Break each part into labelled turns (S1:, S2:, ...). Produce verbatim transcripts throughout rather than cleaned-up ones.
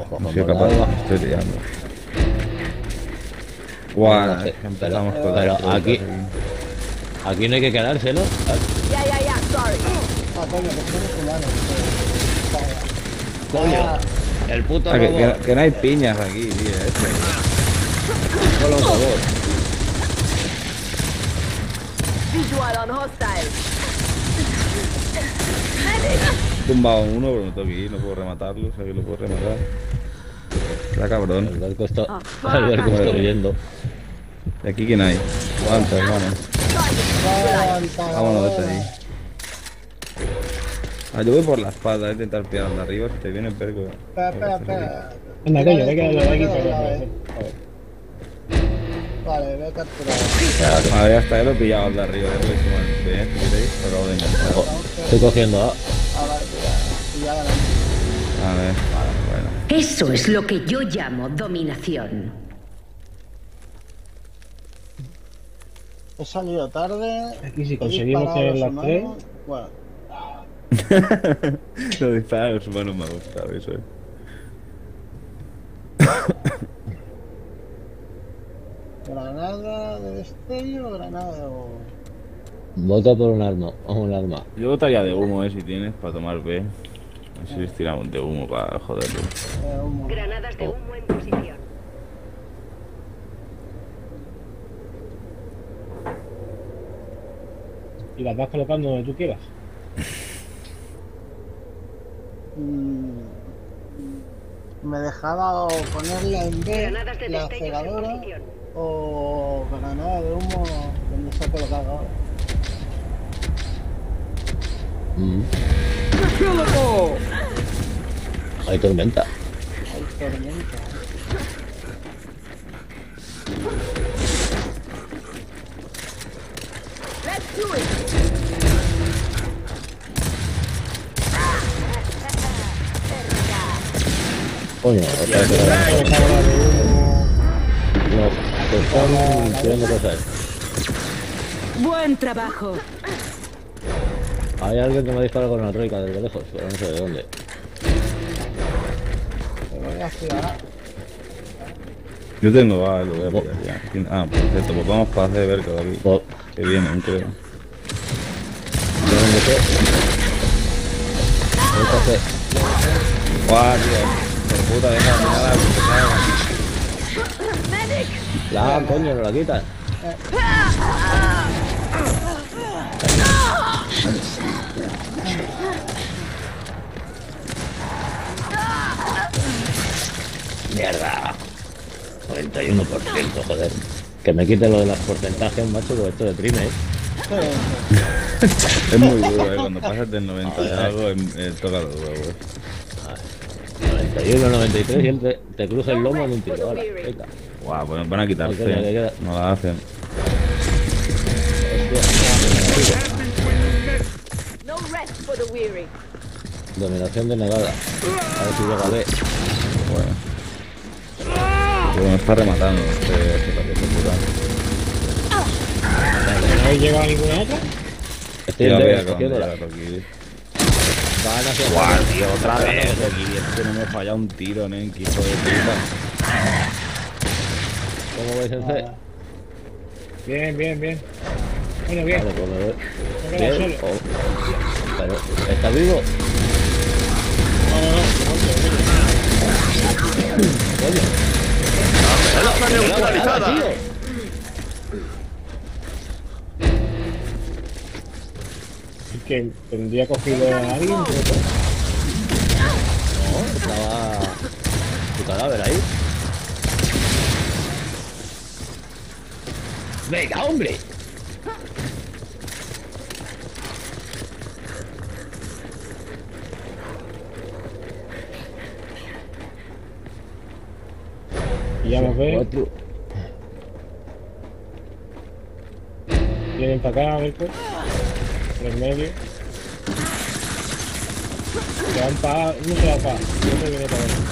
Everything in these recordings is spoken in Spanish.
S1: No soy capaz, estoy tirando. Guau, empezamos con
S2: Pero
S1: las
S2: aquí,
S1: frutas
S2: aquí no hay que quedárselo.
S3: Yeah, yeah, yeah, sorry.
S4: Ah, coño, que tienes humanos.
S2: Coño, el puto
S1: Ah, que,
S2: robot.
S1: que, que no hay piñas aquí, tío. Este.
S2: Solo un robot.
S3: Visual on hostile.
S1: He tumbado uno, pero no tengo que ir, no puedo rematarlo, o sea que lo puedo rematar. Está cabrón.
S2: El barco está,
S3: Oh,
S2: el barco está huyendo.
S1: ¿Y aquí quién hay? Aguanta, hermano. Vámonos desde ahí. Ah, yo voy por la espalda, voy a intentar pillar de arriba, si te viene el perco.
S4: Espera, espera, espera.
S5: Anda, coño, ve que lo de aquí
S4: Tira
S5: pero
S4: la
S5: no,
S4: nave. Vale, voy a capturar.
S1: A ver, hasta él lo he pillado al de arriba, ya lo he hecho mal. Bien, si queréis, lo acabo de inventar.
S2: Estoy cogiendo A.
S4: Ah, vale, ya, ya gané.
S1: A ver, bueno.
S6: Eso es lo que yo llamo dominación.
S4: He salido tarde.
S5: Aquí si
S4: he
S5: conseguimos
S4: disparado
S5: tener
S4: a
S5: las
S4: los
S5: tres.
S4: humanos. Bueno,
S1: Lo disparar a los humanos me ha gustado eso, eh.
S4: granada de destello, granada de humo.
S2: Vota por un arma. Un arma.
S1: Yo botaría de humo, eh, si tienes, para tomar B. Así les tiramos de humo para joderlo.
S4: Eh, humo.
S6: Granadas de humo en posición.
S5: Y las vas colocando donde tú quieras.
S4: Mm, Me dejaba o ponerla en B,
S6: Granadas de
S4: la
S6: destellos en
S4: cegadora,
S6: posición.
S4: o granada de humo donde se ha colocado ahora.
S2: Mm. Hay tormenta.
S4: Hay tormenta.
S3: Let's do it.
S2: Coño, otra vez. Nos están tirando cosas.
S6: Buen trabajo.
S2: Hay alguien que me dispara con una troika desde lejos, pero no sé de dónde.
S4: Me voy a girar.
S1: Yo tengo A, lo voy a pillar ya. ¿Quién- Ah, perfecto, pues vamos para hacer ver que aquí.
S2: Po-
S1: Que vienen, creo.
S2: ¿De dónde fue? Ahorita fue.
S1: Guau, tío. Por puta, deja de mirar a la
S2: La coño, no la quitan. Mierda. noventa y uno por ciento, joder. Que me quite lo de los porcentajes, macho, porque esto deprime, ¿eh?
S1: Es muy duro, eh. Cuando pasas del noventa y algo, eh, eh, toca los huevos.
S2: noventa y uno, noventa y tres y él te, te cruza el lomo en un tiro. Ahora, venga.
S1: Guau, pues nos van a quitar
S2: No queda, que
S1: C.
S2: queda.
S1: No la hacen.
S3: No rest for the weary.
S2: Dominación denegada. A ver si llega B.
S1: Bueno. Pero me está rematando. Este, este paquete puta.
S5: ¿No habéis llegado a ninguna otra?
S2: Estoy
S1: Ya
S2: en
S1: veo
S2: B,
S1: que dónde
S2: cogiéndola.
S1: llega Rocky.
S2: Van hacia
S1: Guau,
S2: abajo.
S1: tío, otra vez Rocky. Es que no me falla un tiro, nen, que hijo de puta.
S2: ¿Cómo vais en C?
S5: Bien, bien, bien. Bueno, bien.
S2: Vale, pues me voy.
S5: No queda
S2: Bien.
S5: solo.
S2: Oh. Pero, ¿está vivo?
S5: No, no, no.
S2: Coño.
S7: ¡Amenaza neutralizada!
S2: tío!
S5: Es que tendría cogido a alguien, pero
S2: No, estaba tu cadáver ahí. ¡Venga, hombre!
S5: y ya nos ve.
S2: Cuatro.
S5: Vienen para acá, a ver pues. Por el medio. Se van para. Uno se va para. Otro viene para acá.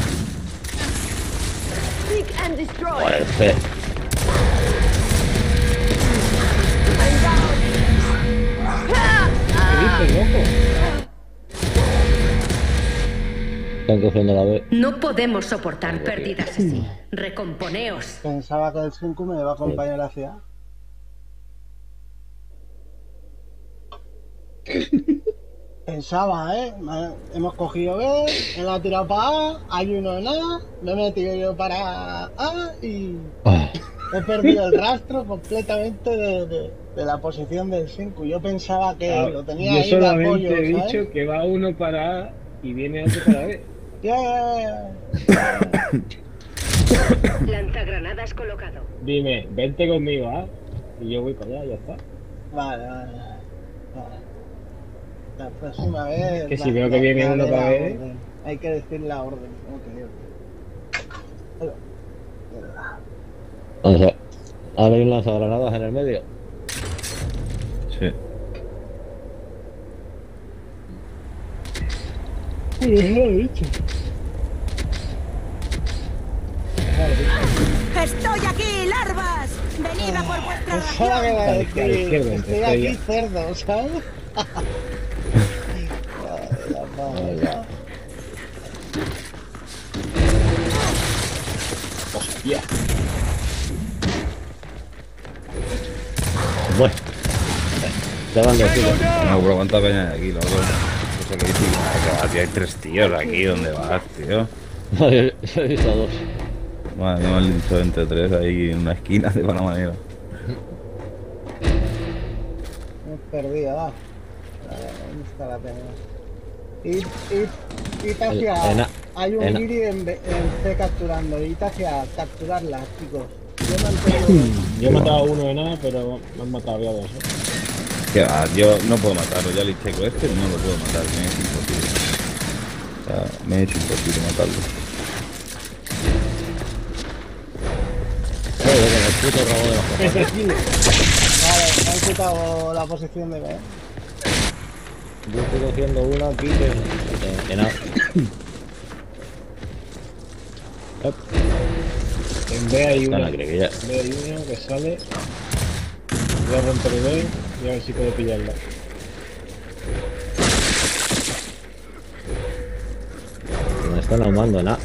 S3: Seek and destroy.
S2: Joder, C.
S3: I'm down.
S5: ¿Qué dices, loco?
S2: Están cogiendo la B.
S6: No podemos soportar pérdidas así. Recomponeos.
S4: Pensaba que el cinco me iba a acompañar hacia A. Pensaba, ¿eh? Me- Hemos cogido B, él ha tirado para A, hay uno en A, me he metido yo para A y
S2: Ah,
S4: he perdido el rastro completamente de, de- de la posición del cinco. Yo pensaba que
S5: Ah,
S4: lo tenía
S5: yo
S4: ahí de
S5: solamente
S4: apoyo,
S5: he
S4: ¿sabes?
S5: dicho que va uno para A y viene otro para B.
S4: Ya, ya, ya.
S6: Lanzagranadas colocado.
S5: Dime, vente conmigo, ¿ah? Y yo voy para allá, ya está.
S4: Vale, vale, vale. La próxima vez.
S5: Que si
S4: la-
S5: veo que
S4: la-
S5: viene
S4: la
S5: uno
S4: de
S5: para
S4: la
S5: ver.
S4: orden. Hay que decir la orden. Ok, ok. Ahí va. Mierda.
S2: o sea, ahora hay un lanzagranadas en el medio.
S1: Sí.
S8: ¡Estoy aquí, larvas! ¡Venid a por vuestra
S4: Pensaba que
S8: ración!
S4: iba a
S5: Vale,
S4: decir,
S5: a la izquierda,
S4: estoy
S5: estoy
S4: aquí
S5: ya.
S4: cerdo, ¿sabes? Joder, la madre.
S2: Venga.
S5: Hostia.
S2: Bueno. Te van de tiro.
S1: No, pero cuánta peña hay aquí, loco. Eso que dice, que va, tío, hay tres tíos aquí, ¿dónde vas, tío?
S2: Vale, he visto a dos.
S1: Madre mía, me han dicho entre tres ahí en una esquina de mala manera.
S4: Me he perdido, va. A ver, ¿dónde está la peña? Id, id, id hacia.
S2: En A.
S4: Hay un
S2: En A.
S4: guiri en, B- en C capturando. Id hacia capturarla, chicos. Yo mantengo.
S5: Yo he matado a uno de nada, pero me han matado ya dos. ¿eh?
S1: Que va, yo no puedo matarlo, ya el checo este no lo puedo matar, me es imposible. O sea, me es imposible matarlo.
S2: Joder, con el puto rabo de los cojones.
S5: Ese aquí.
S4: Vale, me han quitado la posición de B.
S2: Yo estoy cogiendo una aquí que. En, en A. Hop,
S5: En B hay
S2: está
S5: uno.
S2: la crequilla.
S5: En B hay uno que sale. Voy a romper el B y a ver si puedo pillarla.
S2: Me están ahumando en A.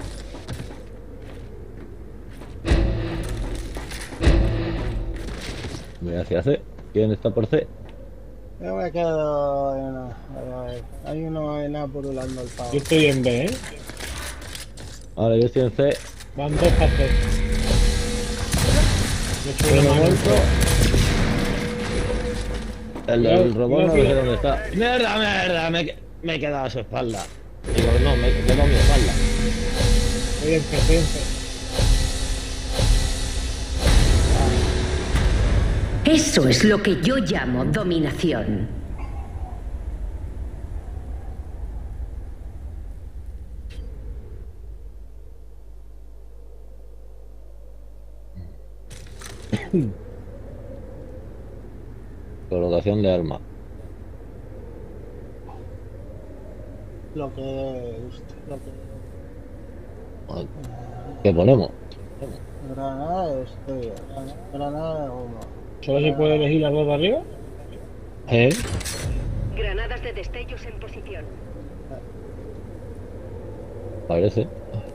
S2: Voy hacia C. ¿Quién está por C?
S4: Yo me quedo en A. A ver, a ver. Hay uno en A purulando el pavo.
S5: Yo estoy en B, ¿eh?
S2: Ahora yo estoy en C.
S5: Van dos para C. Yo estoy en momento.
S2: El,
S5: Cuidado,
S2: el robot
S5: cuidado,
S2: no sé
S5: cuidado.
S2: dónde está. ¡Mierda, mierda! Me, he- me he quedado a su espalda. Digo, no, me he quedado a mi espalda.
S5: Estoy en C, estoy en C.
S6: Eso es lo que yo llamo dominación.
S2: Colocación de arma.
S4: Lo que guste, lo que.
S2: ¿Qué ponemos?
S4: Granada de estrella, granada de goma.
S5: ¿Solo se puede elegir las dos de arriba?
S2: ¿Eh?
S6: Granadas de destellos en posición.
S2: Parece.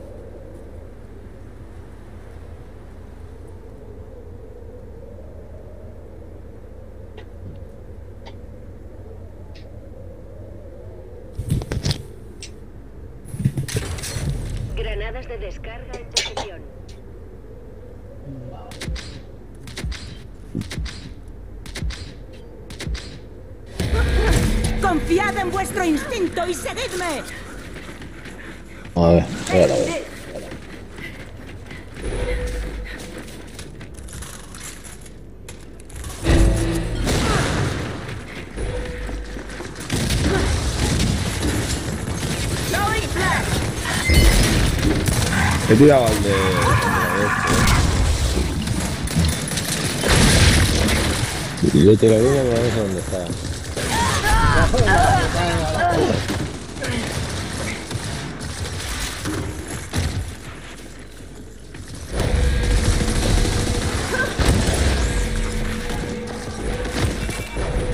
S6: Granadas de descarga en posición.
S8: ¡Confiad en vuestro instinto y seguidme!
S2: A ver, espera, a ver.
S8: ¡Throwing flash!
S1: He tirado al de. al de este,
S2: Yo tiro uno, pero no sé dónde está.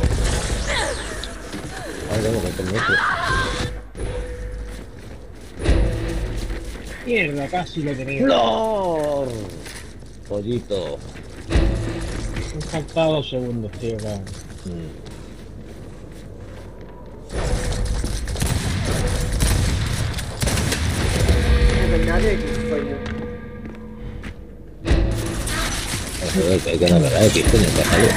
S2: Ay, bueno, que tengo este.
S5: Mierda, casi lo tenía.
S2: ¡Flor! Pollito.
S5: Me han faltado dos segundos, tío. Claro.
S2: Mm.
S3: I have another gift for you.
S2: Joder, que hay que navegar aquí, coño, que sale.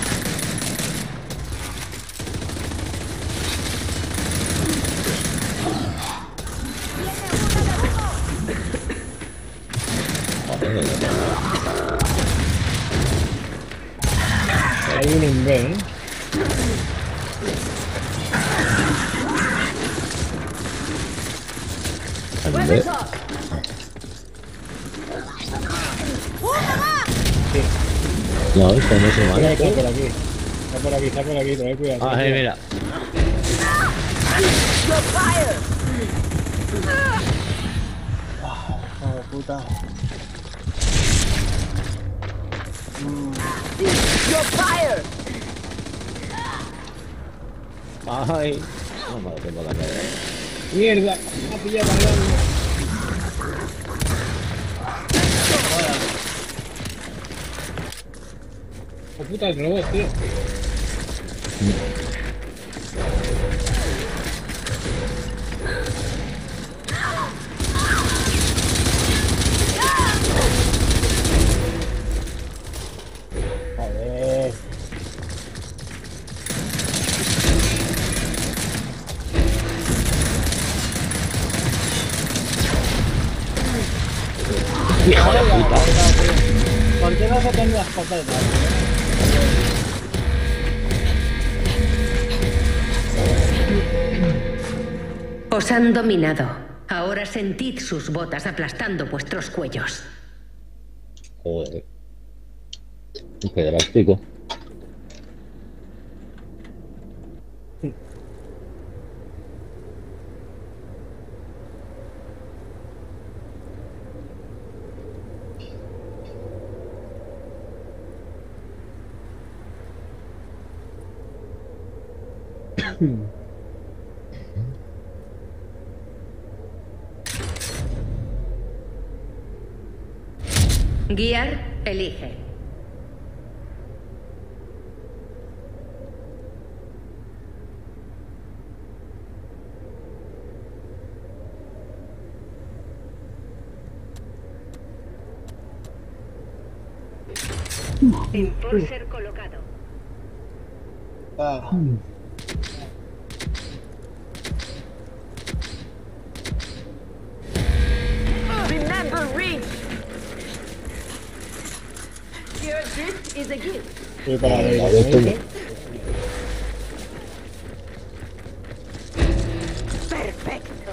S5: Hay uno en B, ¿eh?
S3: Weapons up!
S2: No, esto no se
S5: Mira,
S2: vale.
S5: está por aquí. Está por aquí, está por aquí, ten cuidado.
S2: Ah, sí, mira.
S3: Your fire!
S4: Joder, puta.
S3: Your fire!
S2: Ay. No me da tiempo a cambiar.
S5: Mierda, me ha pillado bailando. Oh, puta, el robot, tío. Joder.
S2: Hijo de puta.
S4: ¿Por qué no se tenía escopeta?
S6: Os han dominado. Ahora sentid sus botas aplastando vuestros cuellos.
S2: Joder. Qué drástico.
S6: Guiar, elige. Enforcer colocado.
S4: Ah.
S3: Remember reach! Your gift is a gift.
S5: Voy para la
S2: A ver,
S5: derecha.
S3: Perfecto.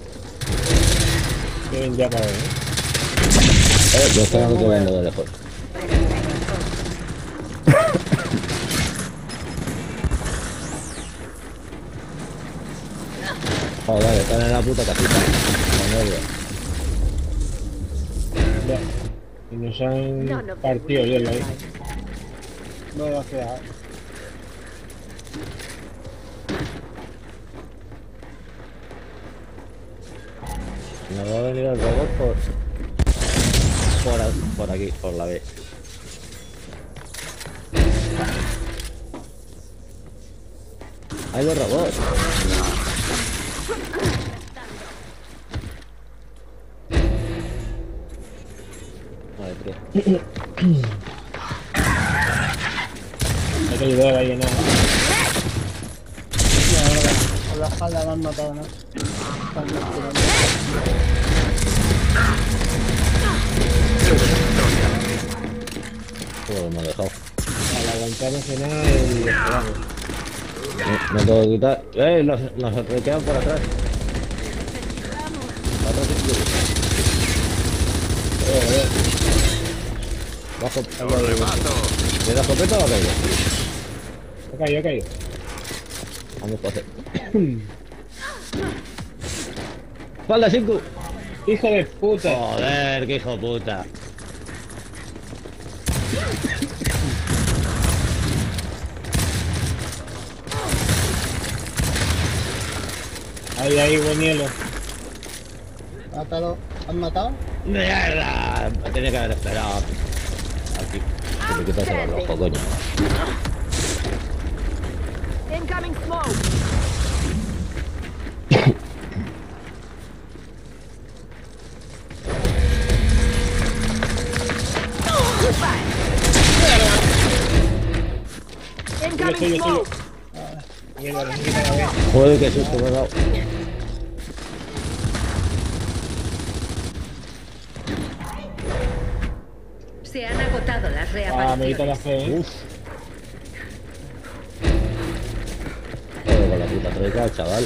S5: Tienen ya para ver, ¿eh?
S2: Eh, yo estoy dando viendo de lejos. Joder, están en la puta casita. No,
S5: Ya. Y nos han
S3: None of them
S5: partido
S3: will
S5: bien ahí.
S3: survive.
S4: Voy a hacer.
S2: nos va a venir el robot por... Por, a- por aquí, por la B. ¡Hay los robots! Vale, tío.
S5: Hay que ayudar a llenar.
S4: Con la espalda me han matado, ¿no? Están capturando.
S2: Joder, me ha dejado.
S5: Al aguantar no nada y esperamos.
S2: Me, me tengo que quitar. ¡Eh! Nos, nos quedan por atrás. Atrás de
S5: Joder,
S2: Bajo.
S7: ¡Lo remato!
S2: ¿Le da escopeta o ha caído?
S5: ha caído, ha caído.
S2: Vamos a hacer. ¡Espalda, cinco!
S5: ¡Hijo de puta!
S2: Joder, qué hijo de puta.
S5: Ahí, ahí, buen hielo.
S4: Mátalo. ¿Has matado?
S2: ¡Mierda! Me tenía que haber esperado. Aquí. Que me quitas el rojo, coño.
S3: Incoming smoke. Incoming
S5: Yo soy, yo soy.
S3: smoke.
S5: Mierda, me quita la vez.
S2: Joder, qué susto me he dado.
S6: Se han agotado las
S5: Ah, me quita la
S6: reapariciones.
S5: fe, eh.
S2: Uf. Joder, con la puta traica, chaval.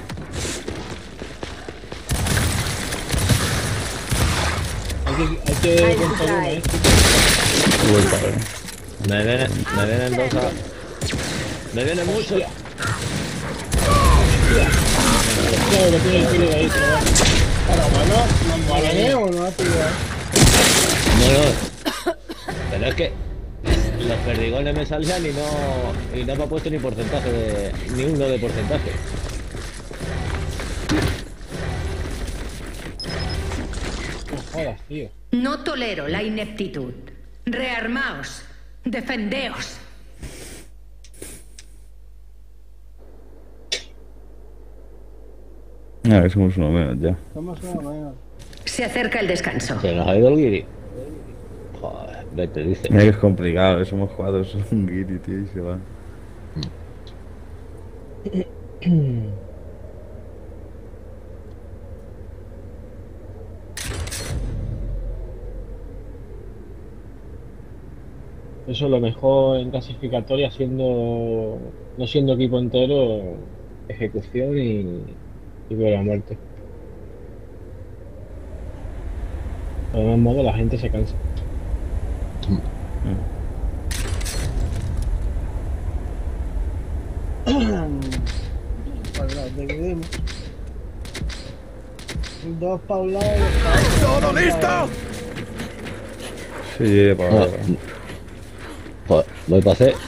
S5: Hay que, hay que romper una, eh.
S1: Vuelta, ¿eh?
S2: Me vienen, me vienen dos a... Me vienen muchos.
S5: Claro que tiene el kilo de ahí, pero bueno.
S4: Pero bueno, ¿nos muere o no, tío?
S2: No, no. Pero es que los perdigones me salían y no... Y no me ha puesto ni porcentaje de... Ni uno de porcentaje.
S5: No jodas, tío.
S6: No tolero la ineptitud. Rearmaos. Defendeos.
S1: A ver, somos uno menos ya.
S4: Somos uno menos.
S6: Se acerca el descanso.
S2: Se nos ha ido el guiri. Joder, vete, dice.
S1: Mira que es complicado, ¿eh? Somos jugadores, son un guiri, tío, y se van.
S5: Eso es lo mejor en clasificatoria, siendo no siendo equipo entero, ejecución y, y por la muerte. De algún modo la gente se cansa.
S4: Pues nos dividimos. Dos pa' un lado y dos pa' otro.
S7: ¡Todo listo!
S1: Sí, para...
S2: Ah, joder, voy para hacer.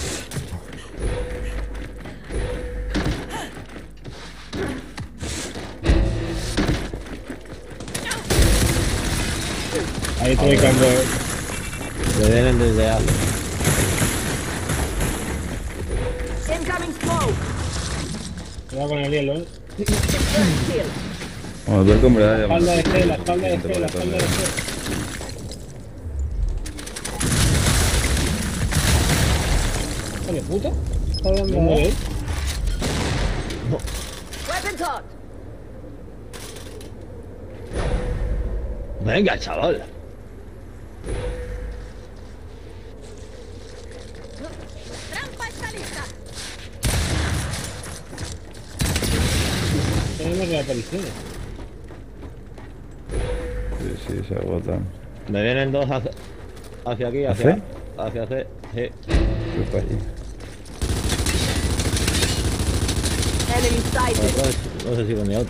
S5: Ahí estoy cuando
S2: Me vienen desde A.
S3: Incoming smoke.
S5: cuidado con el hielo, eh.
S3: Kill.
S1: Bueno, tú el hombre ya...
S5: La espalda de G, la espalda de G, la espalda de G. Joder, puta.
S4: Está bien,
S5: ¿Dónde
S4: ¿verdad?
S5: es?
S3: Weapon taught.
S2: Venga, chaval.
S8: ¡Trampa está lista!
S5: Tenemos reapariciones.
S1: Sí, sí, se agotan.
S2: Me vienen dos hacia, hacia aquí,
S1: ¿Hacia?
S2: hacia... Hacia C. Sí.
S1: Voy para allí.
S3: Enemy sighted.
S2: No, no sé si con otro.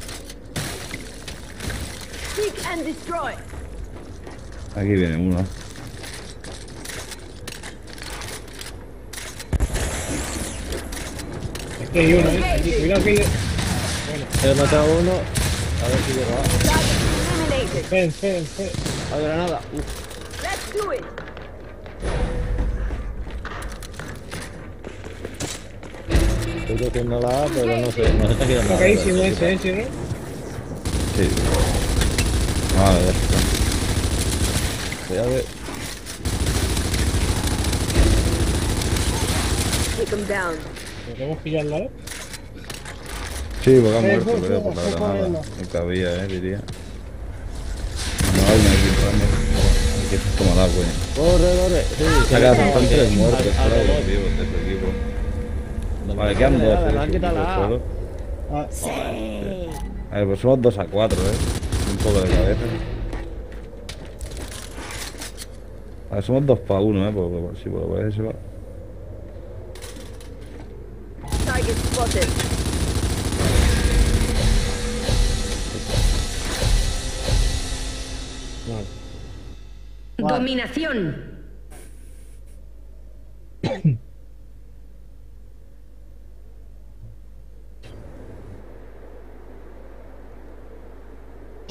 S3: Seek and destroy.
S1: Aquí viene uno.
S5: Es que hay uno, eh. Aquí, cuidado que hay...
S2: He matado a uno. A ver si llega.
S3: Target eliminated.
S5: Fe, fe, fe.
S2: A granada. Uf.
S3: Let's do it.
S2: Estoy cogiendo la A, pero no sé. Nos está quedando.
S5: Está caísimo ese, ese, ¿no?
S1: Sí. Vale, ya está.
S2: Cuidado que...
S3: Take them down.
S5: ¿Podemos pillarla, eh?
S1: Sí, porque ha
S4: Sí,
S1: muerto,
S4: sí,
S1: creo,
S4: sí,
S1: por la
S4: estoy
S1: granada.
S4: corriendo.
S1: No cabía, eh, diría. No hay nadie entrando. Hay que tomar agua, eh.
S2: Corre, corre. Sí,
S1: Se ha quedado están tres muertos,
S2: Al- al
S1: creo,
S2: robot.
S1: vivos de este equipo.
S2: No,
S1: Vale,
S2: no,
S1: quedan
S2: no,
S1: dos,
S2: no,
S1: eh,
S2: no han
S1: su
S2: quitado
S1: equipo
S2: la A.
S1: solo.
S4: Ah,
S1: A ver, pues somos dos a cuatro, eh. Un poco de cabeza. A ver, somos dos para uno, eh. Por, por, sí, por lo parece se va.
S3: Target spotted.
S5: Vale.
S6: Dominación.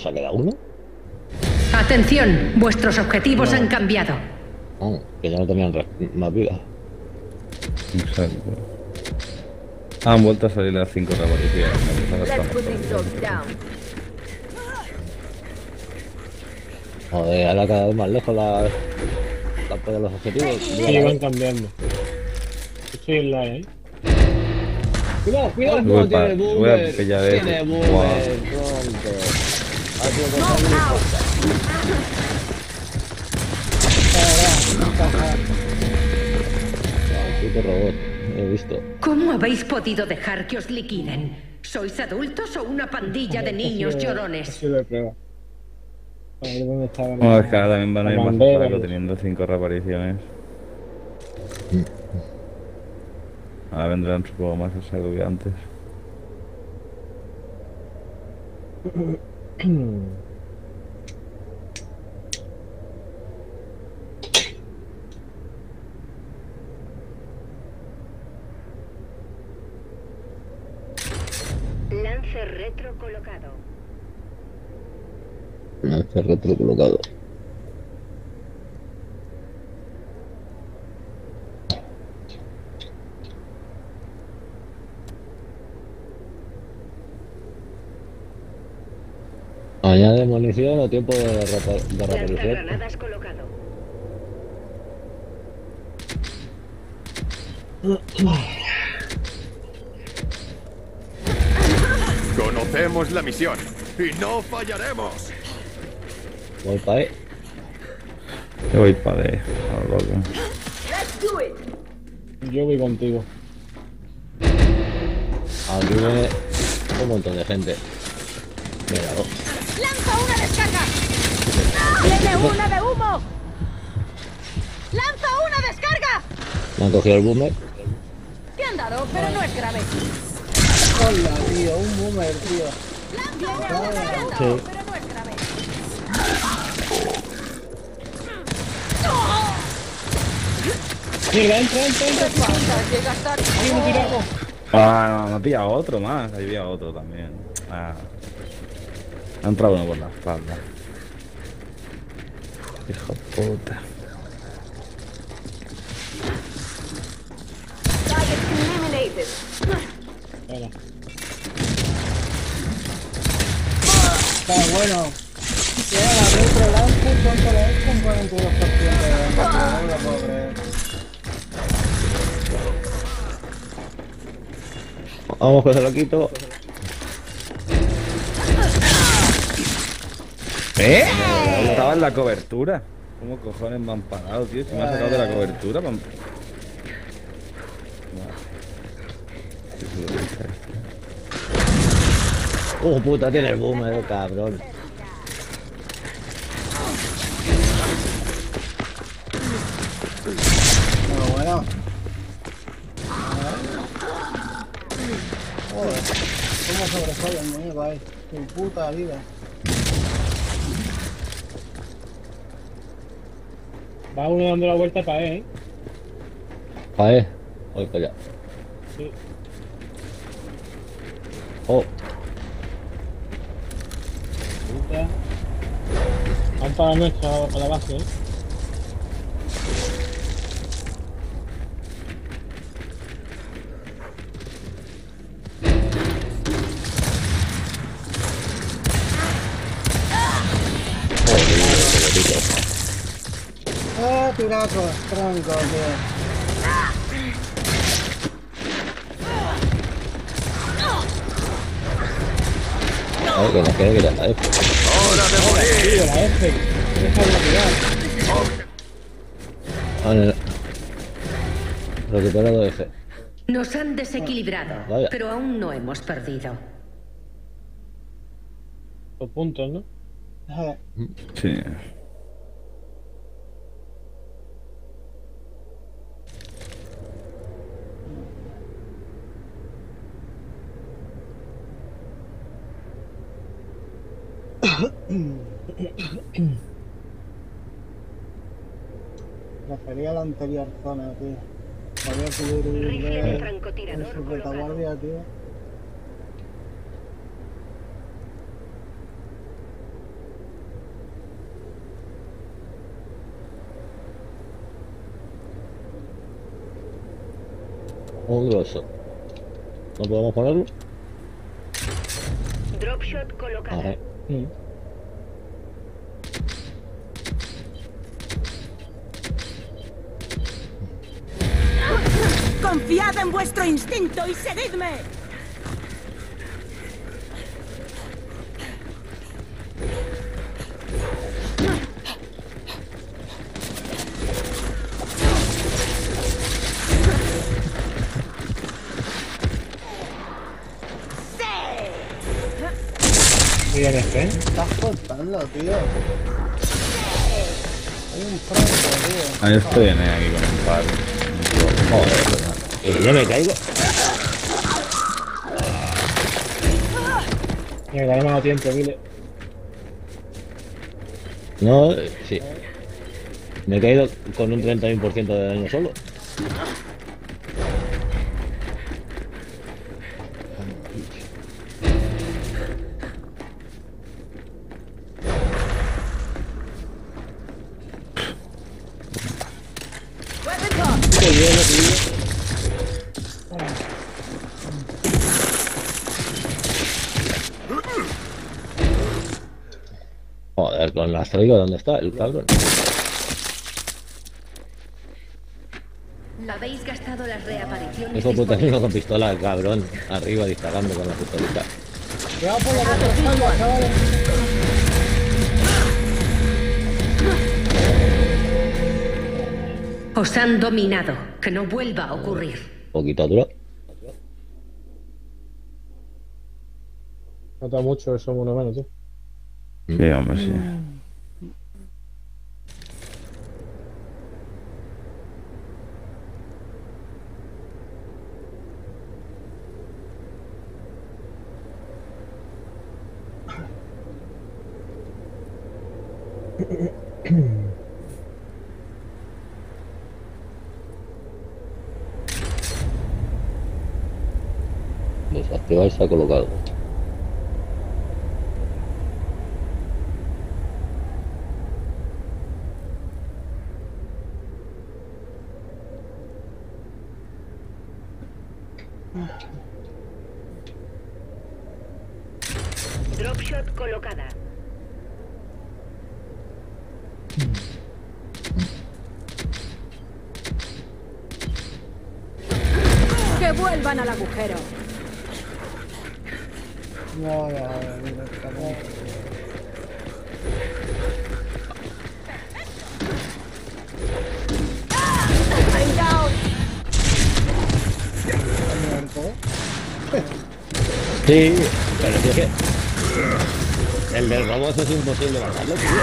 S2: ¿Se ha quedado uno?
S6: Atención, vuestros objetivos han cambiado.
S2: Oh, que ya no tenían re- más vida.
S1: Exacto. Han vuelto a salir las cinco revoluciones.
S3: Let's put these dogs down.
S2: Joder, ahora cada vez más lejos la, la de los objetivos.
S5: Sí, van cambiando. Estoy en la, ¿eh?
S2: Cuidado, cuidado,
S1: Voy
S2: no tiene
S1: pa- voy a
S2: boomer.
S1: pillar este.
S2: Tiene
S1: Guau.
S2: boomer, pronto. Ha sido cosa muy corta. Puto robot, he visto.
S6: ¿Cómo habéis podido dejar que os liquiden? ¿Sois adultos o una pandilla de niños
S5: Ha
S6: llorones?
S5: sido de prueba. A ver dónde estaba.
S1: Bueno, es que ahora también van a ir
S5: La
S1: más
S5: bandera,
S1: a saco
S5: y-
S1: teniendo cinco reapariciones. Ahora vendrán supongo más a saco que antes.
S6: Lance retro colocado.
S2: Lance retro colocado. Añade munición o tiempo de, repa- de reaparición.
S6: Lanzagranadas colocado.
S7: Conocemos la misión y no fallaremos.
S2: Voy pa' ahí.
S1: Yo voy para de. A lo loco.
S3: Let's do it.
S5: Yo voy contigo.
S2: Aquí viene un montón de gente. Míralo.
S8: ¡Lanza una descarga! ¡Tiene una de humo! ¡Lanza una descarga!
S2: Me han cogido el boomer.
S8: Te han dado, pero no es grave.
S4: Hola, tío, un boomer, tío.
S8: ¡Lanza una descarga! Te han dado,
S5: Sí.
S8: pero no es grave.
S5: Mira, entra, entra, entra.
S8: ¿Cuántas llegas tarde?
S5: Hay un tiraco.
S1: Ah, no, me ha pillado otro más. Ahí había otro también. Ah. Ha entrado uno por la espalda. Hijo de puta.
S3: Target eliminated.
S5: Espera.
S4: Está bueno. Tiene la retro lance, ¿cuánto le es? Con cuarenta y dos por ciento de daño, no lo puedo creer.
S2: Vamos que se lo quito.
S1: ¿Eh? Estaba en la cobertura. ¿Cómo cojones me han parado, tío? Se me ha sacado de la cobertura. me han-
S2: Uh, puta, tiene el boomer, cabrón.
S4: Pero bueno. Joder, cómo sobresale el muñeco ahí. Tu puta vida.
S5: Va uno dando la vuelta para él, ¿eh?
S2: Pa' eh. Voy para allá.
S5: Sí.
S2: Oh,
S5: Puta. Van para nuestra, para la base, ¿eh?
S4: Eh, tiraco, tronco, tío.
S2: a ver, que nos quede que ya está. eh.
S7: ¡Hora de morir!
S5: Tío, la F. Déjalo tirar.
S2: Vale. Recuperado F.
S6: Nos han desequilibrado,
S2: Vaya.
S6: pero aún no hemos perdido.
S5: Dos puntos, ¿no?
S4: Eh,
S1: Sí.
S4: Prefería la anterior zona, tío. Podía subir
S6: Rifle de
S4: de
S6: francotirador
S4: en su
S6: colocado.
S4: retaguardia, tío.
S2: Un grosso. ¿No podemos ponerlo?
S6: Dropshot colocado.
S2: Ajá.
S5: Mm.
S8: Confiad en vuestro instinto y seguidme.
S5: Bien, Sven.
S4: Estás cortando, tío. Hay un franco, tío.
S1: Ahí estoy en aquí con un palo.
S2: Joder, verdad. Y yo me caigo.
S5: Mira, no me ha dado tiempo, Vile.
S2: No, eh, sí. Me he caído con un treinta y uno por ciento de daño solo.
S3: Weapons off.
S2: Qué bien, tío. Joder, con las traigo, ¿dónde está el cabrón?
S6: Habéis gastado las reapariciones.
S2: Hijo puta,
S6: disponibles.
S2: uno con pistola, cabrón. Arriba disparando con la pistolita.
S4: Cuidado por la retrosalva, chavales.
S6: Os han dominado. Que no vuelva a ocurrir.
S2: Poquito duro.
S5: Nota mucho, somos uno menos, tío.
S1: Sí, hombre, sí.
S2: Desactivar se ha colocado.
S6: Dropshot colocada.
S8: Que vuelvan al agujero.
S4: No, no, no, mira, estamos...
S8: I'm down.
S4: ¿Está muerto?
S2: Sí, pero es que... El del robot es imposible matarlo, tío.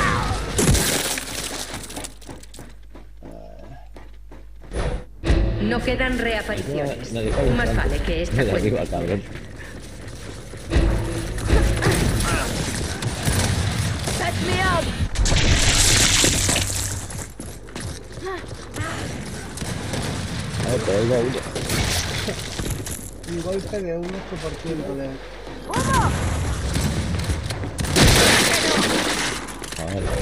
S6: No quedan reapariciones.
S2: No, no dijo
S6: Más
S2: bastante.
S6: vale que esta
S2: De arriba,
S6: cuente.
S2: cabrón.
S8: Touch me up.
S2: A ver, pero iba uno.
S4: Un golpe de un ocho por ciento de...
S2: A ver.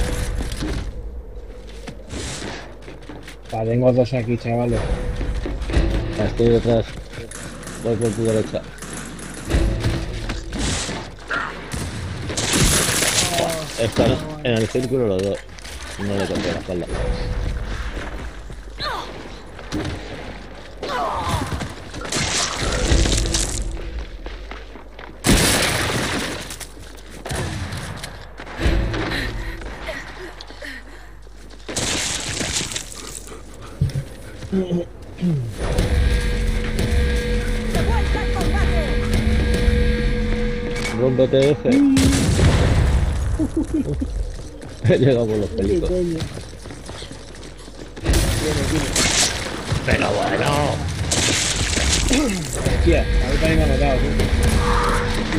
S5: Va, tengo dos aquí, chavales.
S2: Estoy detrás. Voy por tu derecha. Están en el círculo los dos. No le toqué la espalda.
S8: De vuelta al combate.
S2: Rómpete ese. He llegado por los pelicos. Pero bueno.
S5: Hostia, a mí también me ha matado, tío.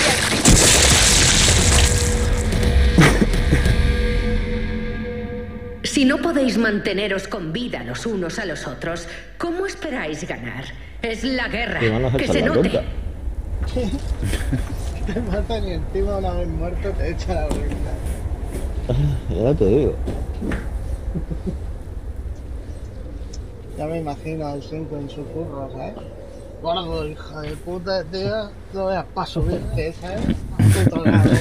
S6: Si no podéis manteneros con vida los unos a los otros, ¿cómo esperáis ganar? Es la guerra.
S2: Y van a hacer
S6: Que se
S2: la
S6: note.
S2: tonta.
S4: Te matan y encima una vez muerto te echa la vuelta.
S2: Ya te digo.
S4: Ya me imagino al cinco en su curro, ¿sabes? Gordo, hija de puta, tío. No veas para subirte, ¿sabes? Puto lado.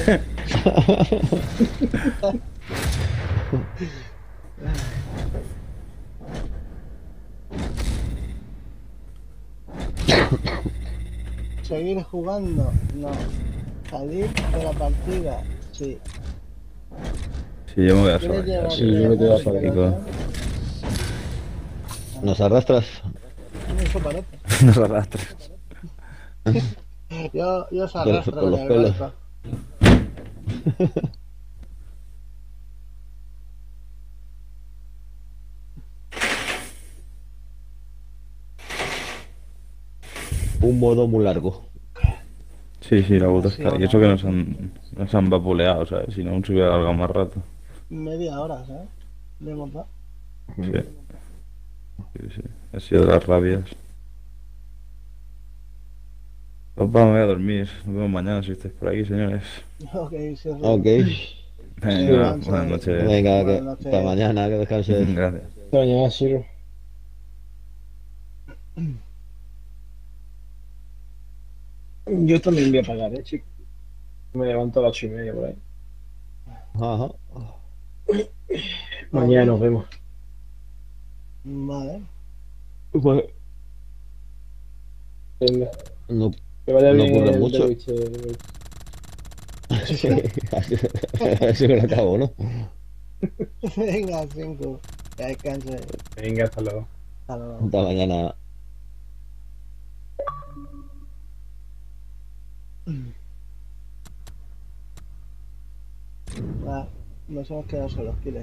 S4: ¿Seguir jugando? No. ¿Salir de la partida? Sí.
S1: Sí, yo me voy a
S4: ¿Quieres
S1: sobar ya,
S4: llevar
S5: Sí,
S1: tío.
S5: yo me quedo
S4: el
S5: solo.
S4: pelotón?
S2: ¿Nos arrastras?
S4: Eso parece.
S1: Nos arrastras.
S4: Yo, yo os
S2: Con-
S4: arrastro
S2: con
S4: con
S2: los
S4: el
S2: pelos.
S4: barco.
S2: Un modo muy largo.
S1: Sí, sí, la puta
S4: Sí,
S1: está. Y
S4: ahora.
S1: eso que nos han, nos han vapuleado, ¿sabes? Si no, aún se hubiera alargado más rato.
S4: Media hora, ¿sabes? Le hemos dado.
S1: Sí. Sí, sí. Ha sido de las rabias. Opa, me voy a dormir. Nos vemos mañana si estáis por aquí, señores.
S4: Ok, sí,
S2: Ok.
S1: Venga,
S4: descanse.
S1: buenas noches.
S2: Venga,
S4: Buenas
S2: que
S4: noches.
S2: hasta mañana, que descanses.
S1: Gracias.
S5: Hasta mañana, Siro. Yo también voy a pagar, eh, chico. Me levanto a las ocho y media por ahí.
S2: Ajá.
S5: Mañana nos vemos.
S4: Vale.
S2: Pues,
S5: Venga.
S2: no,
S5: Que vaya
S2: no
S5: bien
S2: ocurre
S5: el
S2: mucho.
S5: The Witcher.
S2: Sí, así, así me lo acabo, ¿no?
S4: Venga, cinco. Que descanse.
S5: Venga, hasta luego.
S4: Hasta luego.
S2: Hasta mañana.
S4: Ah, nos hemos quedado solos, Kile.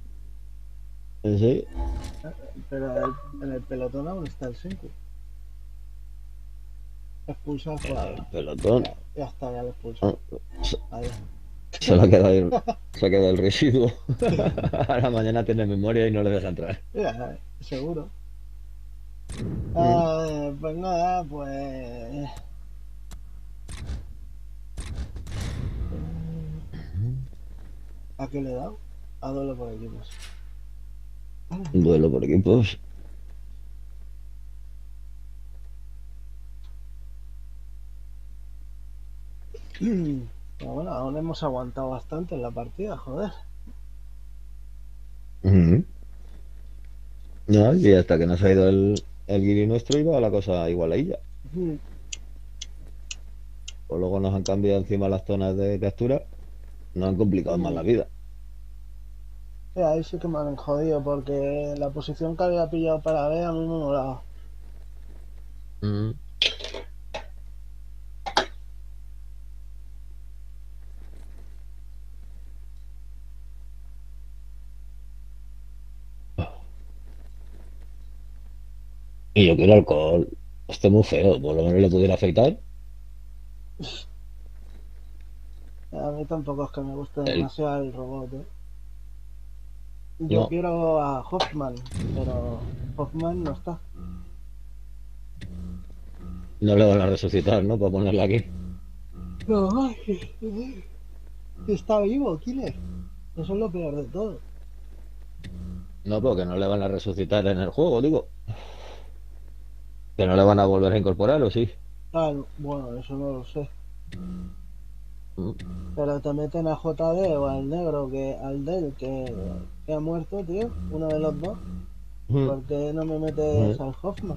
S2: Sí.
S4: Pero el- en el pelotón aún está el cinco. Expulsa al jugador.
S2: Pelotón.
S4: Ya, ya está, ya lo expulsa.
S2: Ah, Se,
S4: Ahí.
S2: se le ha quedado el, se ha quedado el residuo. Ahora mañana tiene memoria y no le deja entrar.
S4: Ya, seguro. Ah, pues nada, pues. ¿A qué le he dado? A duelo por equipos.
S2: Un duelo por equipos.
S4: Pero bueno, aún hemos aguantado bastante en la partida, joder.
S2: Ujú. No, y hasta que no se ha ido el, el guiri nuestro iba la cosa igual ahí ya.
S4: Mm.
S2: Pues luego nos han cambiado encima las zonas de captura. Nos han complicado más la vida.
S4: Sí, ahí sí que me han jodido porque la posición que había pillado para B a mí me molaba.
S2: Mm. Y yo quiero alcohol. Este es muy feo, por lo menos le pudiera afeitar.
S4: A mí tampoco es que me guste
S2: El-
S4: demasiado el robot, ¿eh? Yo
S2: No.
S4: quiero a Hoffman, pero Hoffman no está.
S2: No le van a resucitar, ¿no? Para ponerla aquí.
S4: No, está vivo, Killer. Eso es lo peor de todo.
S2: No, porque no le van a resucitar en el juego, digo. Que no le van a volver a incorporar, ¿o sí?
S4: Ah, bueno, eso no lo sé.
S2: Mm.
S4: Pero te meten a J D o al negro, que al del que, que ha muerto, tío. Uno de los dos.
S2: Mm.
S4: ¿Por qué no me metes
S2: Mm.
S4: al Hoffman?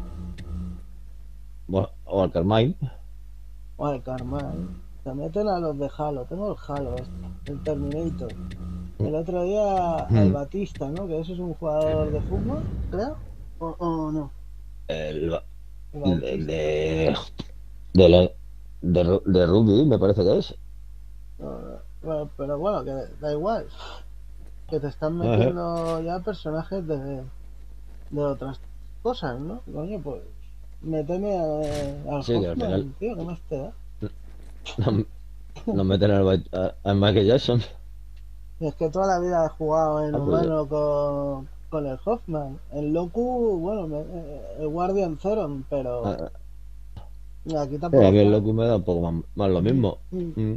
S2: Bueno, o al Carmine.
S4: O al Carmine. Te meten a los de Halo. Tengo el Halo, este, el Terminator. El otro día
S2: Mm.
S4: el Batista, ¿no? Que ese es un jugador de fútbol, creo. O, o no.
S2: El,
S4: El
S2: de,
S4: Bautista.
S2: de, de, la- de, ru- de rugby, me parece que es.
S4: No, no. Bueno, pero bueno, que da igual. Que te están
S2: Ajá.
S4: metiendo ya personajes de, de otras cosas, ¿no? Coño, pues méteme a- al
S2: Sí, que al
S4: Hoffman,
S2: final-
S4: tío, ¿qué más te da?
S2: Nos, nos meten al, a, a Michael Jackson.
S4: Y es que toda la vida he jugado en
S2: Ah, pues
S4: humano con, con el Hoffman. El Locu, bueno, me- eh, el Guardian Zeron, pero
S2: Ah,
S4: aquí tampoco.
S2: a mí el
S4: está.
S2: loco me da un poco más, más lo mismo.
S4: Mm.
S2: Mm.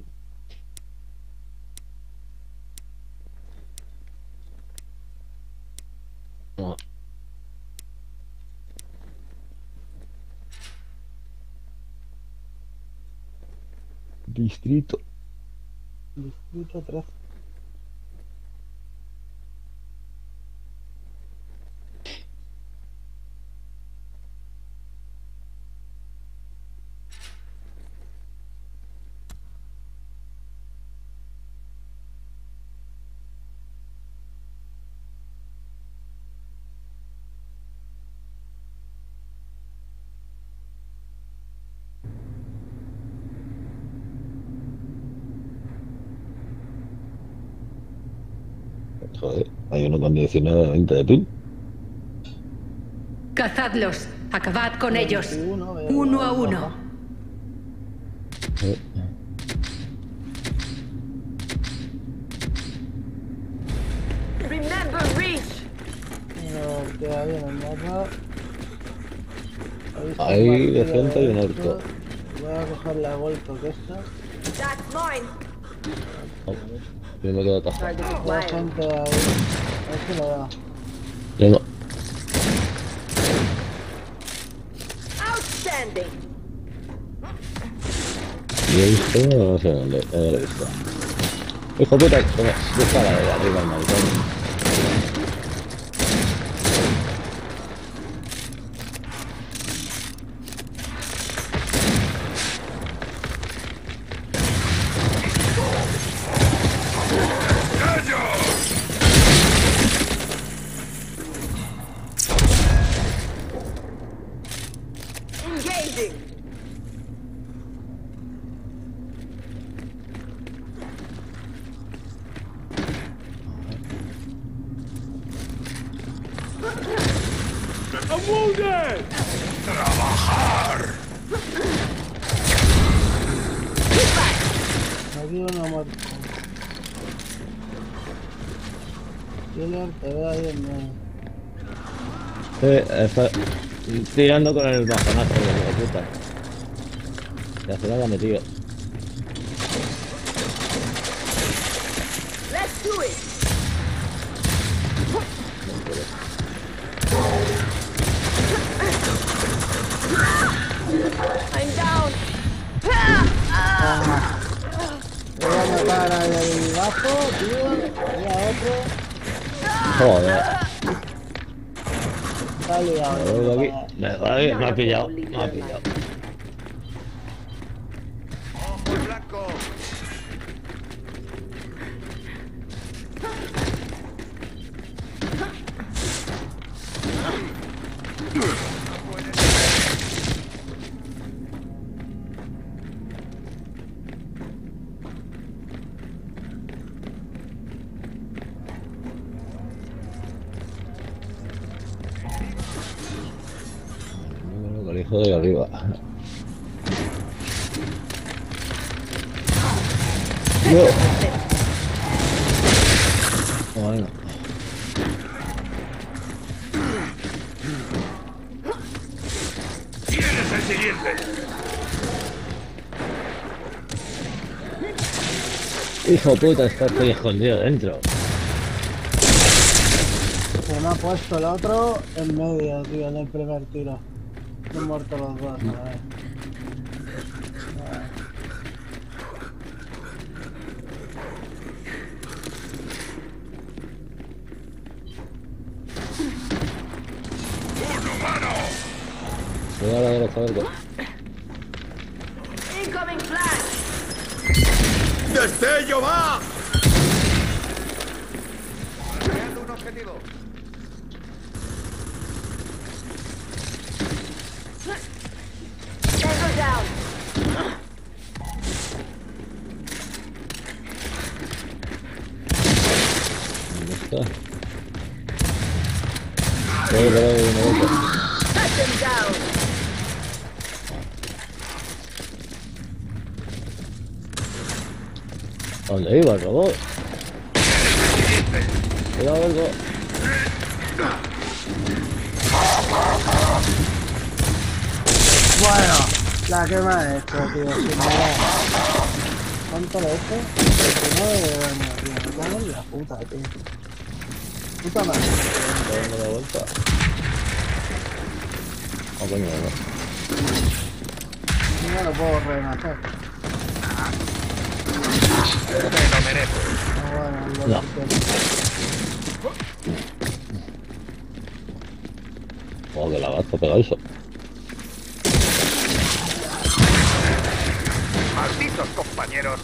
S2: No. Distrito.
S4: Distrito trece.
S2: Joder, hay uno con diecinueve veinte de pin.
S6: Cazadlos. Acabad con ellos.
S4: veintiuno, veo
S6: Uno
S4: la
S6: a uno.
S4: roja.
S2: Eh,
S3: Remember reach.
S4: No, queda bien el mapa. Ahí está
S2: Ahí
S4: el
S2: de
S4: martillo
S2: frente hay un
S4: esto.
S2: orco.
S4: Voy a coger la Gold porque esta.
S3: That's mine.
S2: Oh, yo me quedo atajado.
S3: Target
S4: La
S3: acquired.
S4: gente ahí. A ver si me da.
S2: Tengo.
S3: Outstanding.
S2: Yo he visto, no sé dónde, ya lo he visto. Hijo puta, toma, dispara de arriba el maricón.
S3: Engaging.
S7: ¡I'm wounded! ¡Trabajar!
S4: Aquí uno muerto. Killer, te veo ahí en medio.
S2: Eh, está tirando con el bajonazo, hijo de puta. Ya se la ha metido.
S3: Let's do it. I'm down.
S4: Voy a matar al del bajo, tío. Y a otro.
S2: Joder,
S4: Está liado.
S2: me voy de aquí. Me voy, me ha pillado, me ha pillado.
S7: ¡Ojo en blanco!
S2: Con el hijo de arriba. No. Bueno.
S7: ¡Tienes el siguiente!
S2: Hijo puta, está estoy escondido dentro.
S4: Se me ha puesto el otro en medio, tío, en el primer tiro. Han muerto los dos, a ver.
S7: ¡Un humano!
S2: Voy a la de los caballos.
S3: Incoming flash.
S7: ¡Destello va! Creando un objetivo.
S3: Tango down.
S2: ¿Dónde está? Voy por ahí una vuelta.
S3: Cut them down.
S2: ¿A dónde iba el robot? Cuidado, algo.
S4: Bueno, la que me ha hecho, tío, sin nada. ¿Cuánto le he hecho? veintinueve de daño, tío. Me cago en la puta, tío. Puta madre.
S2: Dando la vuelta. Oh, coño, no.
S4: No lo puedo rematar.
S7: lo merezco.
S4: Ah, bueno,
S2: No.
S4: lo
S2: Oh, que lagazo pega eso.
S7: Malditos compañeros.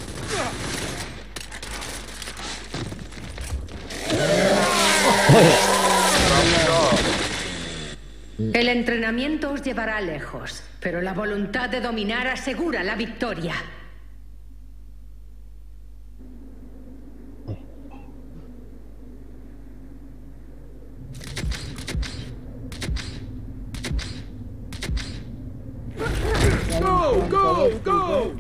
S6: El entrenamiento os llevará lejos, pero la voluntad de dominar asegura la victoria.
S7: Go, go, go.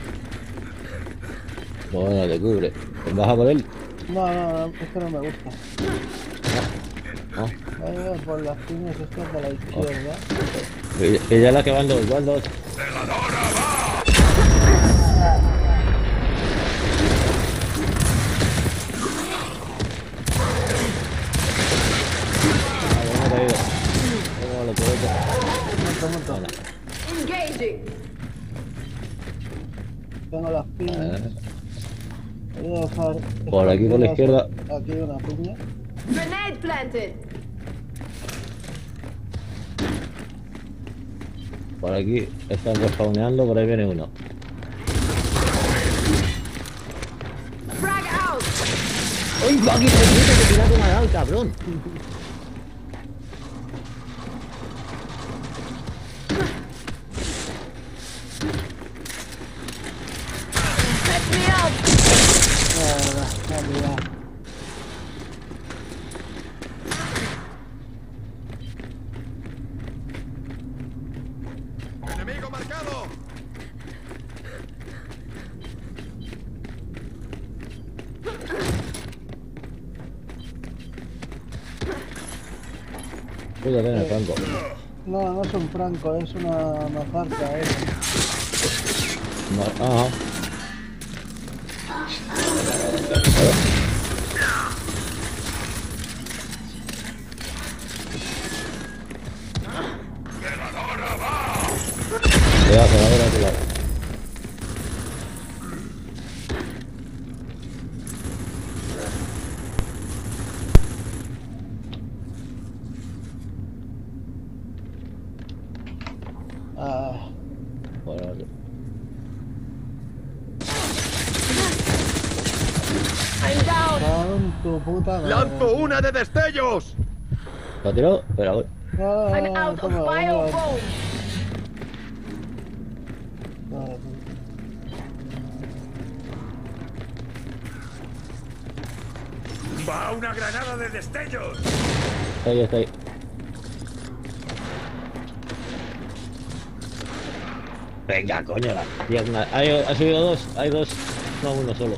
S2: Bueno, te cubre. ¿Te vas a por él?
S4: No, no, no, esto no me gusta.
S2: No.
S4: Voy a ir por las piñas estas de la izquierda.
S2: Que, que ya la que van dos, van dos. Ah, bueno, me he caído. Vamos, lo puedo hacer.
S4: Monto, monto.
S3: Engaging.
S4: Tengo las piñas.
S2: Eh,
S4: Voy a dejar
S2: Por aquí, por la izquierda.
S4: Aquí una piña.
S3: Grenade planted.
S2: Por aquí están respawneando, por ahí viene uno.
S3: Frag out.
S2: ¡Uy, Bucky, que tira que me ha dado, cabrón!
S3: Set me up.
S4: Mierda, me he olvidado.
S7: Enemigo marcado.
S2: Cuídate en el franco.
S4: No, no es un franco, es una mazarca, eh.
S2: No, ajá. Cuidado, se va a ver a tu lado.
S4: Ah,
S2: Por aquí.
S3: I'm down.
S4: con tu puta madre.
S7: ¡Lanzo una de destellos!
S2: ¿Lo ha tirado? Espera, voy.
S4: No, no,
S3: I'm
S4: no,
S3: out of
S4: toma,
S3: bio
S4: toma.
S3: foam.
S4: Vale,
S7: ¡Va una granada de destellos!
S2: Está ahí, está ahí. Venga, coño, la pierna. Hay, ha subido dos, hay dos, no uno solo.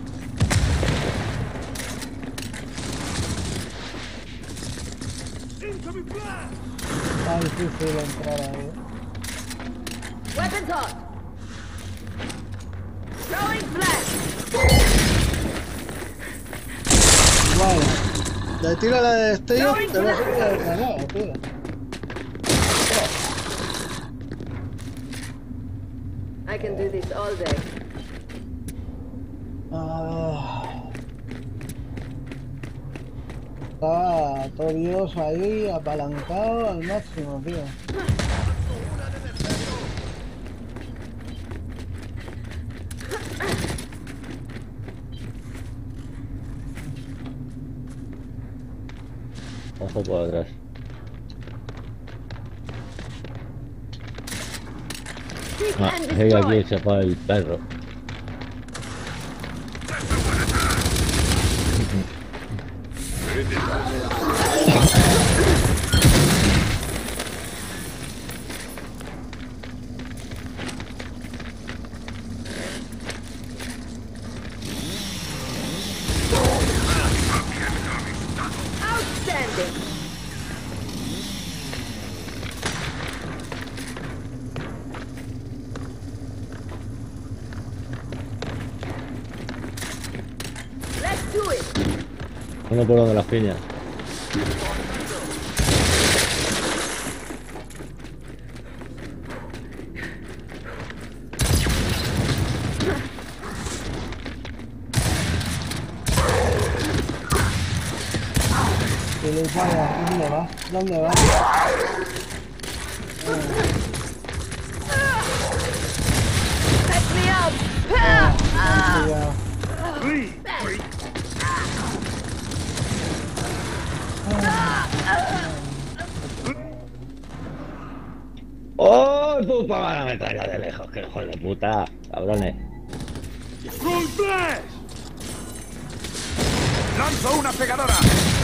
S4: está difícil entrar ahí.
S3: Weapons hot. Throwing flash.
S4: Vale. Le tiro la de destello, te lo subir a granada, tío.
S3: I can do this all day.
S4: Ah. Está todo Dios ahí apalancado al máximo, tío.
S2: Ojo por atrás.
S3: Seek
S2: Ah,
S3: and
S2: llega aquí
S3: destroy.
S2: se fue el perro.
S3: Outstanding. Let's do it.
S2: Uno por donde las piñas.
S4: Gilipollas, ¿dónde vas? ¿Dónde vas?
S3: Set me up!
S4: Cuidado.
S2: ¡Oh! ¡Tu pagana me traiga de lejos! ¡Qué hijo de puta! ¡Cabrones!
S7: ¡Lanzo una pegadora!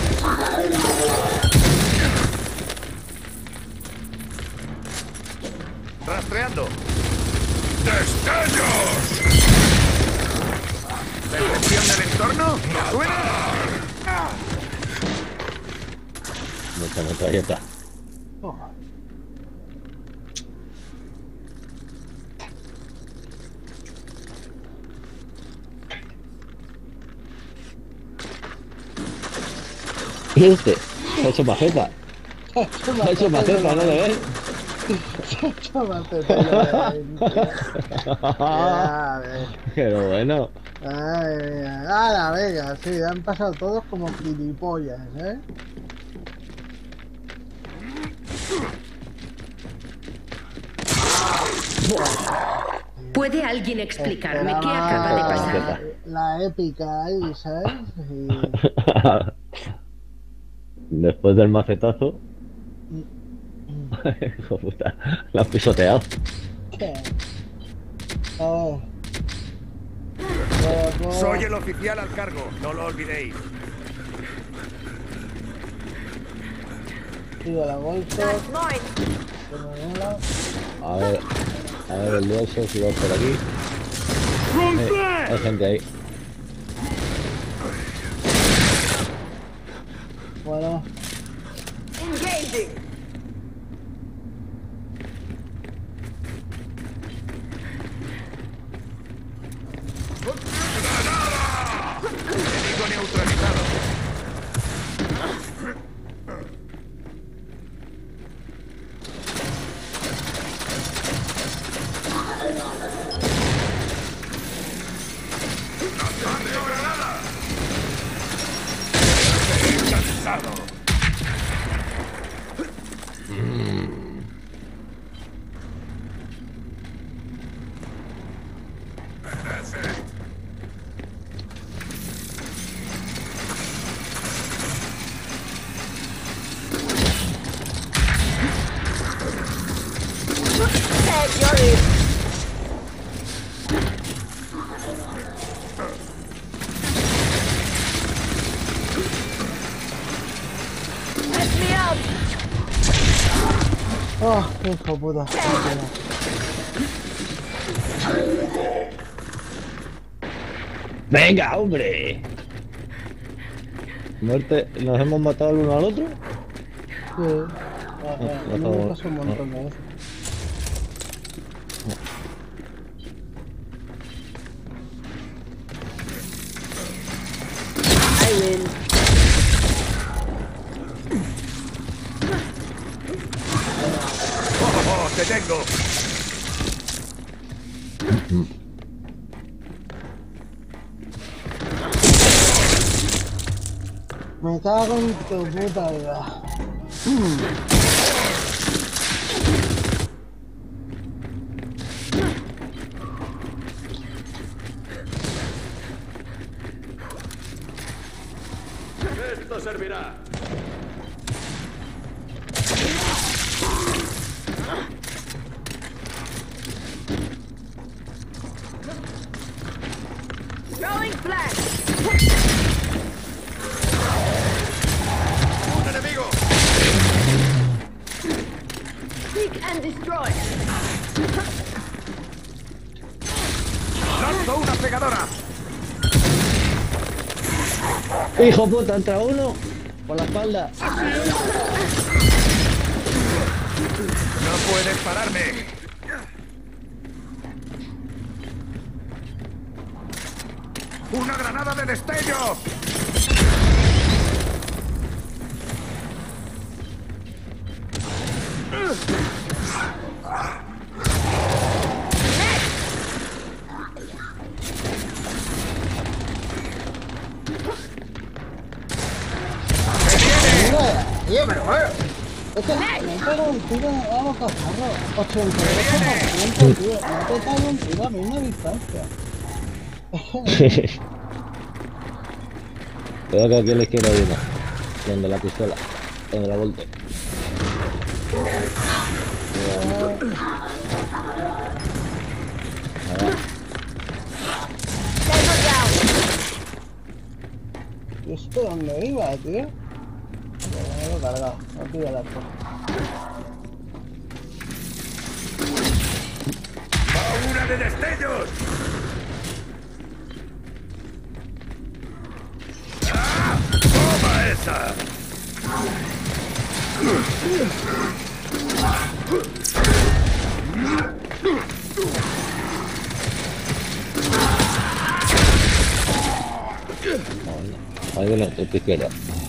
S7: ¡Rastreando! ¡Destellos! ¿Percepción del entorno? ¿Me suena?
S2: Mucha metralleta.
S4: Oh.
S2: ¿Y usted? Se ha hecho majeta. Se ha hecho majeta, ¿no lo ves?
S4: Se ha hecho maceta. Ya ves.
S2: Pero bueno.
S4: Ay, mira. Ah, venga, sí, han pasado todos como gilipollas, ¿eh?
S6: ¿Puede alguien explicarme qué
S4: Esperaba
S6: acaba de pasar?
S4: La épica ahí, ¿sabes? Y...
S2: Después del macetazo. Hijo de puta. La has pisoteado.
S4: ¿Qué? A ver. Bueno, pues,
S7: Soy el oficial al cargo, no lo olvidéis.
S4: pido la bolsa,
S3: That's mine!
S4: que me mola.
S2: A ver. A ver el duoso si va por aquí. Eh, hay gente ahí.
S4: Bueno,
S3: Engaging!
S7: Enemigo neutralizado. ¡Lanzando granada! ¡Estoy cansado!
S3: Head, you're in! Set me up!
S4: oh, qué hijo puta.
S2: ¡Venga, hombre! Muerte. ¿Nos hemos matado el uno al otro?
S4: Sí. Ah, ah, no me pasa un montón de veces.
S3: I win.
S7: ¡Oh, oh, te tengo!
S4: Me cago en tu puta vida.
S7: Esto servirá.
S3: Throwing flash!
S7: ¡Un enemigo!
S3: Seek and destroy!
S7: ¡Lanzo una pegadora!
S2: ¡Hijo puta! Entra uno por la espalda.
S7: ¡No puedes pararme! ¡Una granada de destello! ¡Se viene!
S4: tío, pero bueno. Es que me pego un tiro a los cazarros. ochenta y ocho por ciento, tío. No te cae un tiro a misma distancia.
S2: Cuidado que aquí a la izquierda hay una. Donde la pistola. Donde la volte.
S4: ¿Y esto dónde iba, tío? Me lo he cargado. No pilla la cosa.
S7: ¡Una de destellos! ¡Ah! ¡Toma esa!
S2: Ahí viene tu izquierda.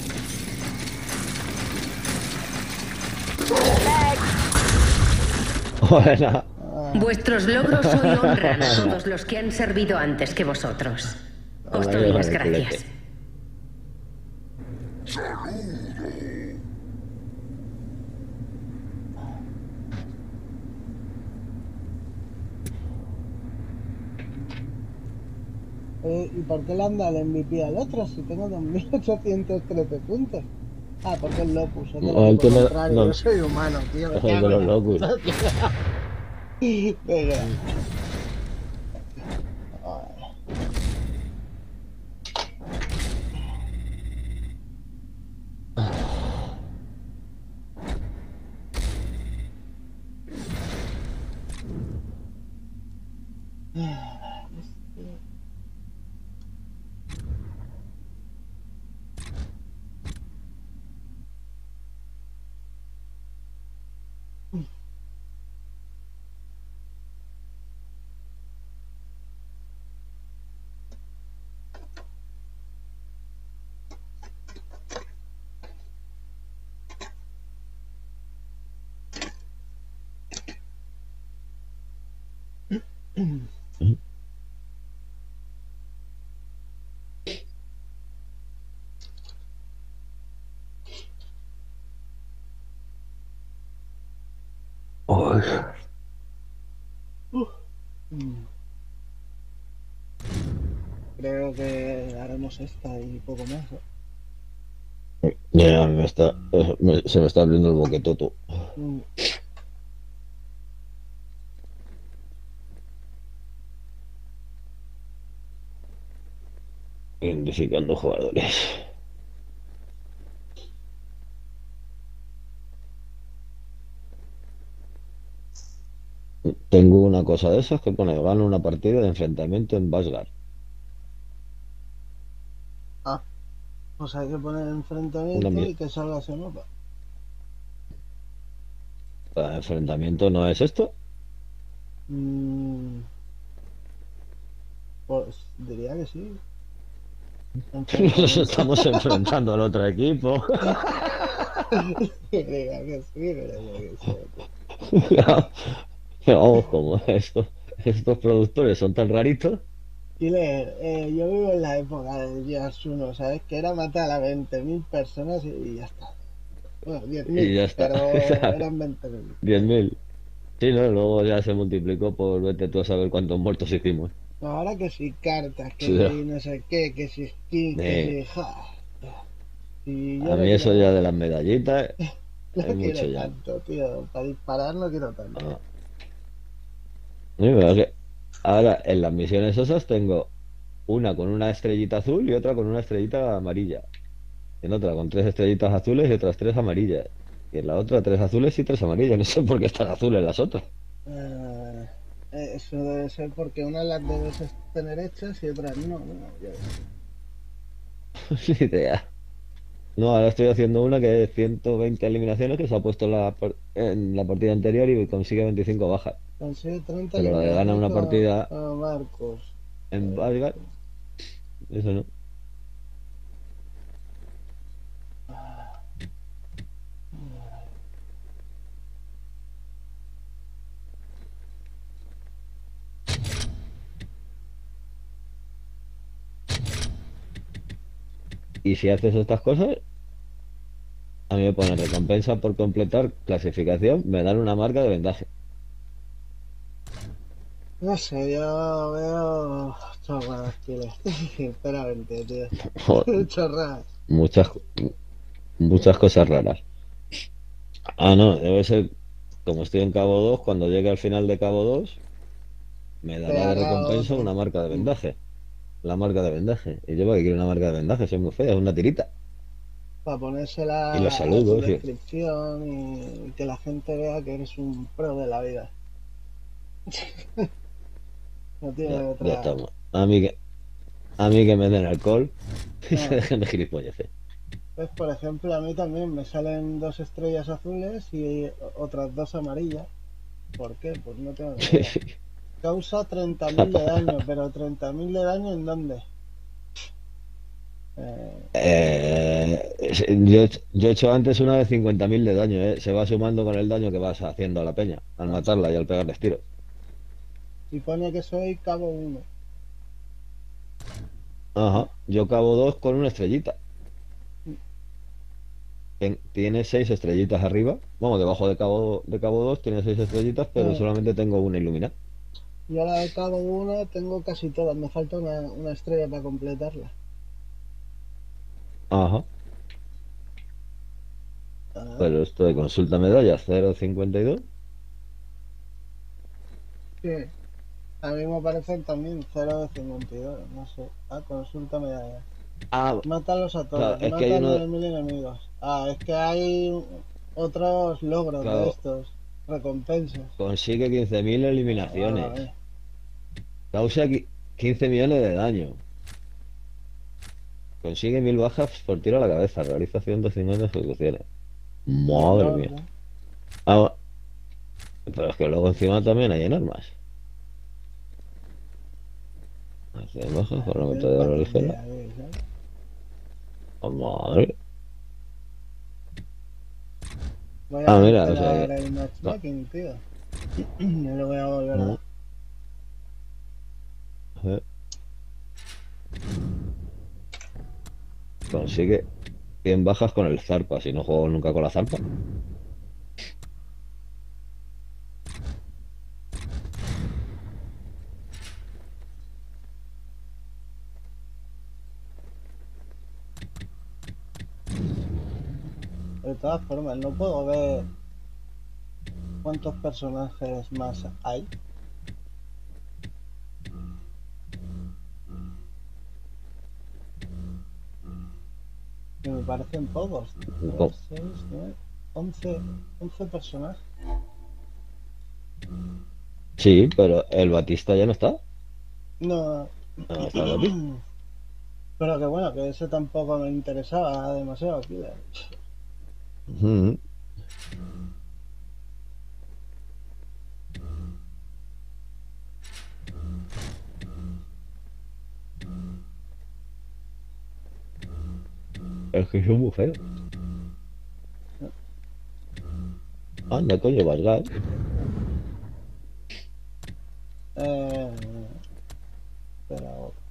S2: Buena.
S6: Vuestros logros hoy honran a todos los que han servido antes que vosotros. Os
S2: Ahí
S6: doy
S2: va
S6: las
S2: el
S6: gracias.
S2: culete.
S4: Eh, ¿Y por qué le anda el M V P al otro si tengo dos mil ochocientos trece puntos? Ah, porque el Locus. Es del
S2: No, el
S4: equipo
S2: que me-
S4: contrario.
S2: no.
S4: Yo soy humano, tío. me
S2: Es el
S4: cago
S2: de
S4: en
S2: los
S4: la
S2: Locus.
S4: puta, tío. Venga. Creo que haremos esta y poco más. ¿eh?
S2: Mira, me está, eh, me- se me está abriendo el boquetoto.
S4: Mm.
S2: Identificando jugadores. Tengo una cosa de esas que pone gano una partida de enfrentamiento en Basgar.
S4: Ah, pues hay que poner
S2: Una
S4: enfrentamiento
S2: mier-
S4: y que salga ese mapa.
S2: ¿El enfrentamiento no es esto?
S4: Mm, pues diría que sí.
S2: Nos
S4: Enfrentamiento.
S2: estamos enfrentando al otro equipo.
S4: Diría que sí, pero yo qué sé.
S2: Vamos, como estos, estos productores son tan raritos.
S4: Killer, eh, yo vivo en la época del Gears uno, ¿sabes? Que era matar a veinte mil personas y, y ya está. Bueno, diez mil,
S2: Y ya está.
S4: pero eran veinte mil.
S2: diez mil. Sí, ¿no? Luego ya se multiplicó por vete tú a saber cuántos muertos hicimos.
S4: Ahora que si cartas, que
S2: Sí, ya.
S4: si no sé qué, que si skin, que
S2: Eh.
S4: si... ja. Y yo
S2: A
S4: no
S2: mí eso
S4: quiero-
S2: ya de las medallitas
S4: no
S2: es
S4: quiero
S2: mucho ya.
S4: tanto, tío. Para disparar no quiero tanto.
S2: Ah. Sí, pero es que ahora en las misiones esas tengo una con una estrellita azul y otra con una estrellita amarilla. Y en otra con tres estrellitas azules y otras tres amarillas. Y en la otra tres azules y tres amarillas. No sé por qué están azules las otras.
S4: Eh, eh, eso debe ser porque una las debes tener hechas y otras no. no yo qué sé.
S2: Ni idea. No, ahora estoy haciendo una que es ciento veinte eliminaciones que se ha puesto en la, par- en la partida anterior y consigue veinticinco bajas.
S4: Consigue treinta
S2: Pero la de gana una
S4: eliminaciones
S2: partida
S4: con- con Marcos.
S2: en Valgar, eso no. Y si haces estas cosas, A mí me pone recompensa por completar clasificación, me dan una marca de vendaje.
S4: No sé, yo veo chorradas, tío. Sinceramente, tío.
S2: Joder,
S4: Chorradas.
S2: muchas, muchas cosas raras. Ah, no, debe ser, como estoy en Cabo dos, cuando llegue al final de Cabo dos, me
S4: Te
S2: dará de
S4: hará
S2: recompensa
S4: otro.
S2: una marca de vendaje. La marca de vendaje. Y yo, ¿para qué quiero una marca de vendaje? Soy muy fea, es una tirita.
S4: Para ponérsela
S2: Y los
S4: a tu
S2: saludos, sí.
S4: descripción y que la gente vea que eres un pro de la vida. No tiene
S2: Ya, ya
S4: otra.
S2: estamos. A mí que, a mí que me den alcohol y se
S4: Ah,
S2: dejen de gilipolleces.
S4: pues por ejemplo, a mí también me salen dos estrellas azules y otras dos amarillas. ¿Por qué? Pues no tengo ni idea. Causa treinta mil de daño, pero treinta mil de daño ¿en dónde? Eh,
S2: Eh, yo, yo he hecho antes una de cincuenta mil de daño, ¿eh? Se va sumando con el daño que vas haciendo a la peña, al
S4: ah,
S2: matarla y al pegarles tiros.
S4: y pone que soy cabo uno.
S2: Ajá, yo cabo dos con una estrellita. Ten- Tiene seis estrellitas arriba. Vamos, debajo de cabo, de cabo dos tiene seis estrellitas, pero
S4: Ah,
S2: solamente tengo una iluminada.
S4: yo la de cabo uno tengo casi todas, me falta una, una estrella para completarla.
S2: Ajá,
S4: Ah,
S2: pero esto de consulta medalla cero coma cincuenta y dos.
S4: sí. A mí me aparecen también cero de cincuenta y dos, no sé. Ah, consulta medalla.
S2: Ah,
S4: Mátalos a
S2: claro,
S4: todos,
S2: es que
S4: mata
S2: hay
S4: a
S2: uno,
S4: nueve mil enemigos. Ah, es que hay otros logros de
S2: claro,
S4: estos, recompensas.
S2: consigue quince mil
S4: Ah,
S2: eliminaciones.
S4: vale.
S2: Causa qui- quince millones de daño. Consigue mil bajas por tiro a la cabeza. Realiza ciento cincuenta ejecuciones.
S4: Un
S2: Madre
S4: montón,
S2: mía.
S4: ¿no?
S2: Ah, pero es que luego encima también hay en armas. Hace bajas
S4: Ah,
S2: con la
S4: tiene
S2: metralladora
S4: cuatro
S2: ligera.
S4: días, ¿eh? ¿sabes?
S2: Oh, madre.
S4: Voy a
S2: Ah, mira, o sea
S4: cancelar
S2: que.
S4: el
S2: No.
S4: matchmaking, tío. No lo voy a volver a
S2: No,
S4: dar.
S2: a ver. Consigue cien bajas con el zarpa. Si no juego nunca con la zarpa.
S4: De todas formas, no puedo ver cuántos personajes más hay. Que me parecen pocos.
S2: Co-
S4: tres, seis, nueve, once, once personajes.
S2: Sí, pero el Batista ya no está.
S4: No.
S2: Ya no está el Batista.
S4: Pero que bueno, que ese tampoco me interesaba demasiado, killer.
S2: Ujú. Es que son muy feos. Anda, coño, Vargas.
S4: Eh, pero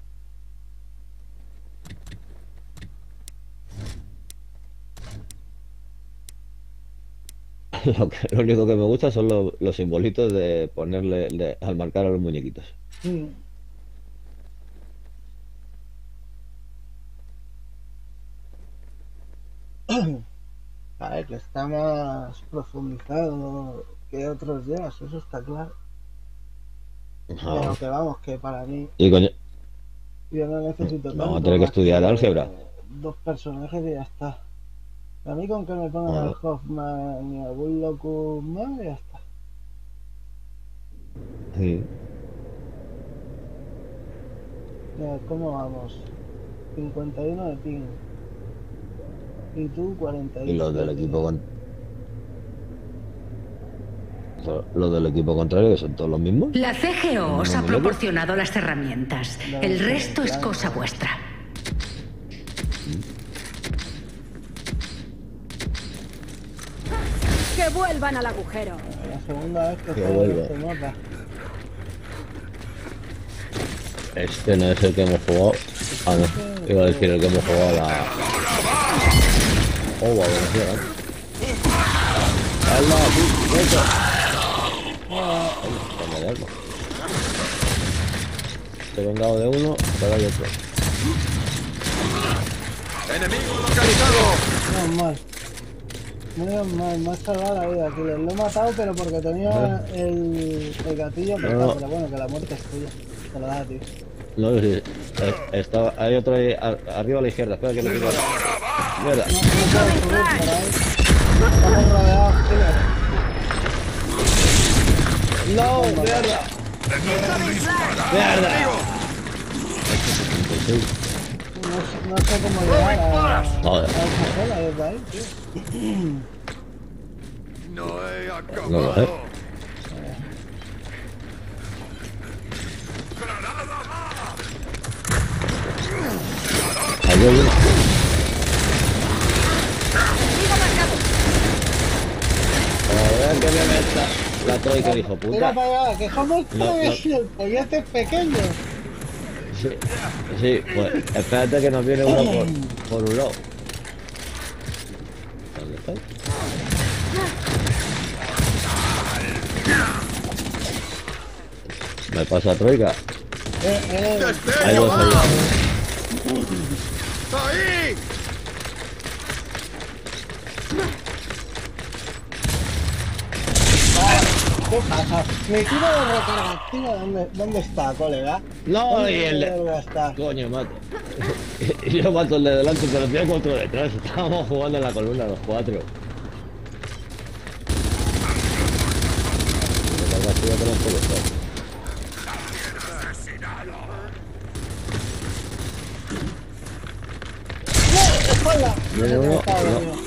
S2: Lo, que- lo único que me gusta son los, los simbolitos de ponerle de- al marcar a los muñequitos.
S4: mm, a ver, que está más profundizado que otros días, eso está claro.
S2: Ah,
S4: Pero que vamos, que para mí
S2: y coño,
S4: yo no necesito
S2: vamos a
S4: tanto
S2: tener que
S4: más
S2: estudiar
S4: que
S2: álgebra.
S4: dos personajes y ya está. A mí con que me pongan
S2: Ah,
S4: al Hoffman y algún loco más, ya está.
S2: sí.
S4: Ya, ¿cómo vamos? cincuenta y uno de ping. Y tú cuarenta
S2: Y
S4: y
S2: los del
S4: siete.
S2: equipo con, los del equipo contrario, que son todos los mismos.
S6: La C G O
S2: Los
S6: os ha
S2: mismos muñecos.
S6: proporcionado las herramientas.
S4: No,
S6: El
S4: no,
S6: resto es
S4: claro.
S6: cosa vuestra.
S8: Que vuelvan al agujero.
S4: La segunda vez que
S2: Que
S4: juego en
S2: vuelva.
S4: este mapa.
S2: Este no es el que hemos jugado. Ah, no. Iba a decir el que hemos jugado a la. Oh, va a ver, llega. ¡Hala, tú! ¡Eso! Toma de algo. Te he vengado de uno, pero hay otro.
S7: ¡Enemigo localizado!
S4: Menos mal. Menos mal, me ha salvado la vida, Aquiles. Lo he matado, pero porque tenía el, el gatillo apretado.
S2: No.
S4: Pero bueno, que la muerte es tuya. Te lo da, tío.
S2: No, sí. Eh, está, hay otro ahí, a- arriba a la izquierda. Espera que lo tiro. Mierda.
S4: No, no puedo subir por ahí. Estamos rodeados, Aquiles.
S2: ¡No! ¡Mierda! ¡Mierda!
S4: No, sé- no sé cómo llegar a, a
S2: Joder.
S4: esa zona desde ahí, tío.
S7: No he acabado.
S2: No lo sé. Ahí hay uno. Joder, que me meta la troika, hijo
S4: Mira
S2: puta.
S4: para allá, que somos
S2: No,
S4: tres y el pollete es pequeño.
S2: Sí, sí, pues espérate que nos viene uno por, por un lado. ¿Dónde está? Me pasa troika.
S4: Eh, eh,
S2: Hay dos ahí.
S7: ¡Ahí!
S4: ¿qué pasa? Mi tiro de recarga activa, ¿dónde, ¿dónde está, colega?
S2: No,
S4: ¿Dónde
S2: y el de...
S4: mierda está?
S2: Coño, mato. Yo mato el de delante, pero tengo otro detrás. Estábamos jugando en la columna los cuatro. Recarga activa con esto, lo sé.
S4: ¡No! ¡Espalda!
S2: Viene uno,
S4: Estaba
S2: no.
S4: dormido.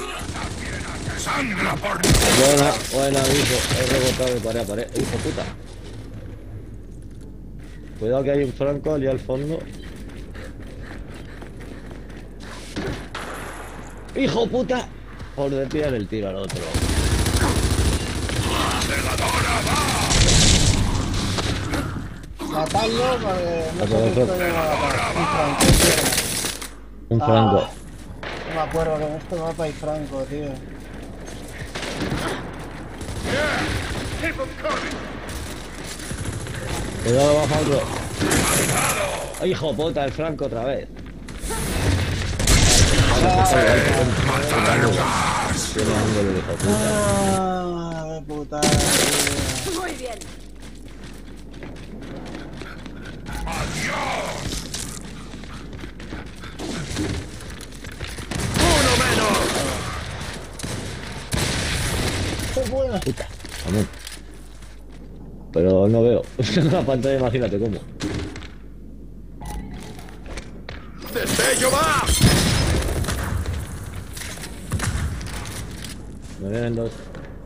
S2: Buena, buena, hijo. He rebotado de pared a pared. Hijo puta. Cuidado que hay un franco allí al fondo. ¡Hijo puta! Por desviar el tiro al otro.
S4: Matarlo, porque no sé
S2: Otro,
S4: qué
S2: otro.
S4: estoy a matar. Un franco, tío.
S2: Un
S4: Ah.
S2: franco.
S4: No me acuerdo que en este mapa hay franco, tío.
S2: Cuidado, baja otro. ¡Ay, hijo puta! El franco otra vez. Tiene ángulo el hijo puta.
S4: Ah, de puta, tío.
S8: Muy bien.
S7: ¡Uno menos!
S4: Qué buena.
S2: Puta, vamos. Pero no veo. En la pantalla, imagínate cómo.
S7: ¡Destello va!
S2: Me vienen dos.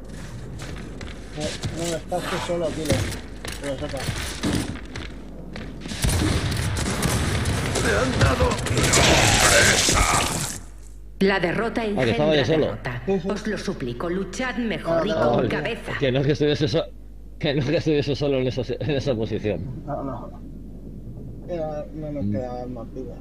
S4: No, no estás tú solo, Aquiles. Que lo sepas.
S7: ¡Me han dado!
S6: La derrota
S2: Ah, que estaba
S6: engendra
S2: yo solo.
S6: derrota.
S4: Sí, sí.
S6: Os lo suplico, luchad mejor y
S4: Ah,
S6: con
S2: Vale.
S6: cabeza.
S2: Que no es que estuviese so- que no es que estuviese solo en esa, en esa posición.
S4: No, no. Ya no nos quedaban más vidas.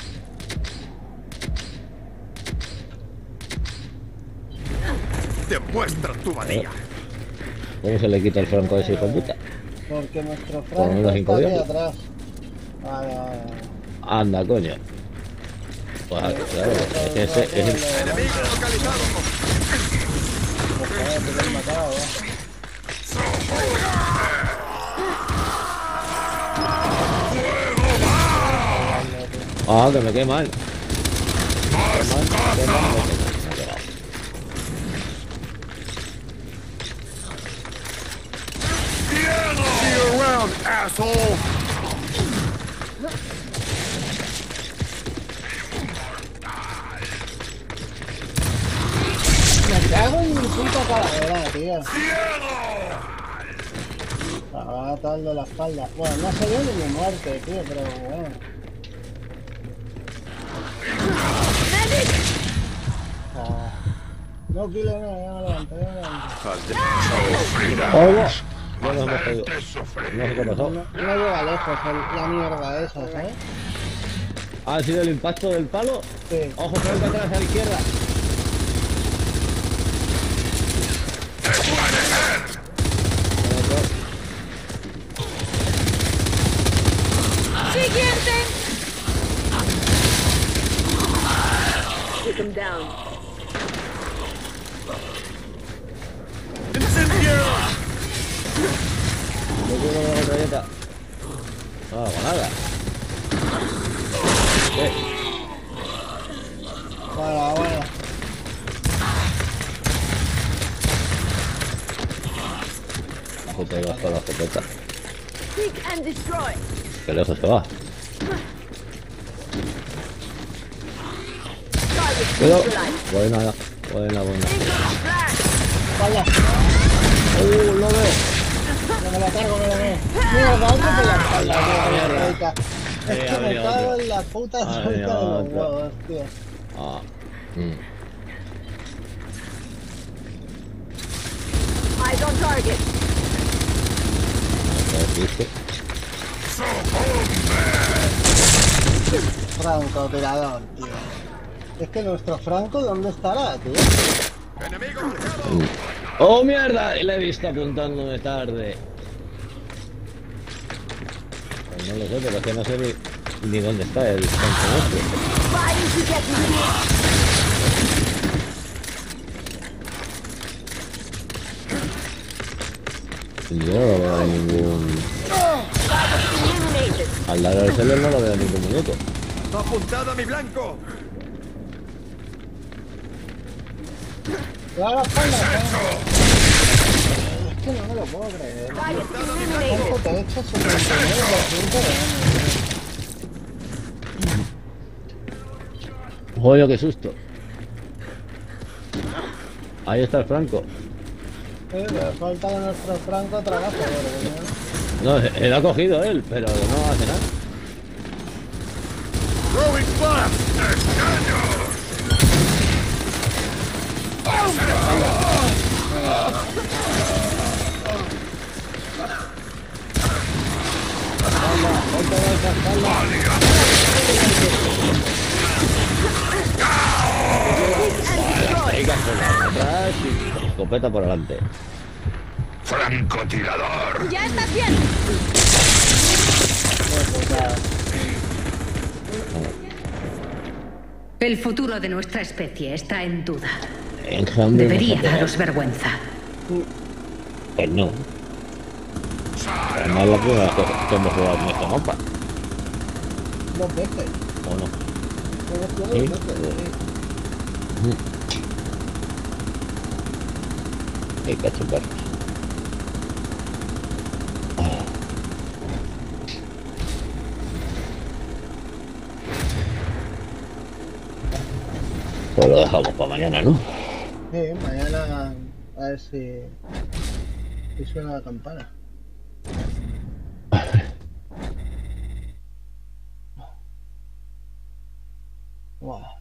S7: ¡Demuestra tu valía!
S2: ¿Cómo se le quita el franco a ese hijo de puta?
S4: Porque nuestro
S2: Por lo
S4: franco
S2: menos
S4: está
S2: cinco
S4: aquí
S2: días.
S4: atrás. Vale, vale, vale.
S2: Anda, coño. Pues claro, es que ese, ese-
S7: ¡Enemigo localizado!
S4: Joder, te lo he matado, eh.
S2: Ah, que me queman. Me queman, me queman, me queman. Me ha quedado.
S7: See you around, asshole!
S4: Me cago en mi puta calavera, tío. La va a atar de la espalda. Bueno, no se ve ni mi muerte, tío, pero bueno. Ah. No, Kilo, no, ya me levanto, ya me levanto.
S2: ¡Hola! Ya nos hemos caído. No sé qué ha pasado.
S4: No, no llega lejos el- la mierda esa, ¿sabes?
S2: ¿Ha sido el impacto del palo?
S4: Sí.
S2: Ojo, franco atrás a la izquierda.
S3: them down.
S2: Yo quiero la metralleta. No hago nada. ¿Qué?
S4: Bueno, bueno.
S2: Puta, ahí va con la escopeta.
S3: Seek and destroy.
S2: Qué lejos se va.
S3: Target
S2: Cuidado.
S3: neutralized.
S2: Buena, buena, buena.
S4: Vaya.
S2: ¡Uh, lo veo!
S4: No me la cargo, me la veo. Mira, va otro por la espalda, tío,
S2: mierda.
S4: la rica. Es
S2: Eh,
S4: que
S2: ha
S4: me
S2: venido
S4: cago
S2: otro.
S4: en la puta
S2: Ha
S4: suelta de
S2: venido
S4: los
S2: otro.
S4: huevos, tío.
S2: Ah. Mm.
S3: Eyes on target.
S2: ¿Viste?
S4: Francotirador, tío. Es que nuestro Franco, ¿dónde estará, tío?
S7: ¡Enemigo marcado!
S2: ¡Oh, mierda! Y le he visto apuntándome tarde. Pues no lo sé, pero es que no sé ni, ni dónde está el campeonato.
S3: Fighting to get me.
S2: Yo no lo veo en ningún...
S3: Eliminated.
S2: Al lado del celular no lo veo en ningún minuto.
S7: ¡Apuntad a mi blanco!
S4: ¡Le da la espalda! Es que no me lo puedo creer.
S3: Target
S4: ¿Cuánto
S3: eliminated.
S4: te he hecho? setenta y nueve por ciento de daño.
S2: ¡Joder, qué susto! Ahí está el Franco.
S4: Eh, pero falta que nuestro Franco trabaje, ¿verdad?
S2: No, él ha cogido él, pero no hace nada.
S7: ¡Throwing blast! ¡Extraño!
S2: Pega por atrás y escopeta por adelante.
S7: ¡Francotirador!
S8: ¡Ya estás bien!
S6: El futuro de nuestra especie está en duda.
S2: Enjambre
S6: Debería
S2: no se
S6: daros vergüenza.
S2: Pues no. Además, la primera vez que, que hemos jugado en este mapa.
S4: Dos veces.
S2: ¿O no?
S4: Hemos jugado
S2: Sí.
S4: dos veces, sí.
S2: Hay que chuparlos. Pues lo dejamos para mañana, ¿no?
S4: Sí, mañana a ver si, si suena la campana. Wow.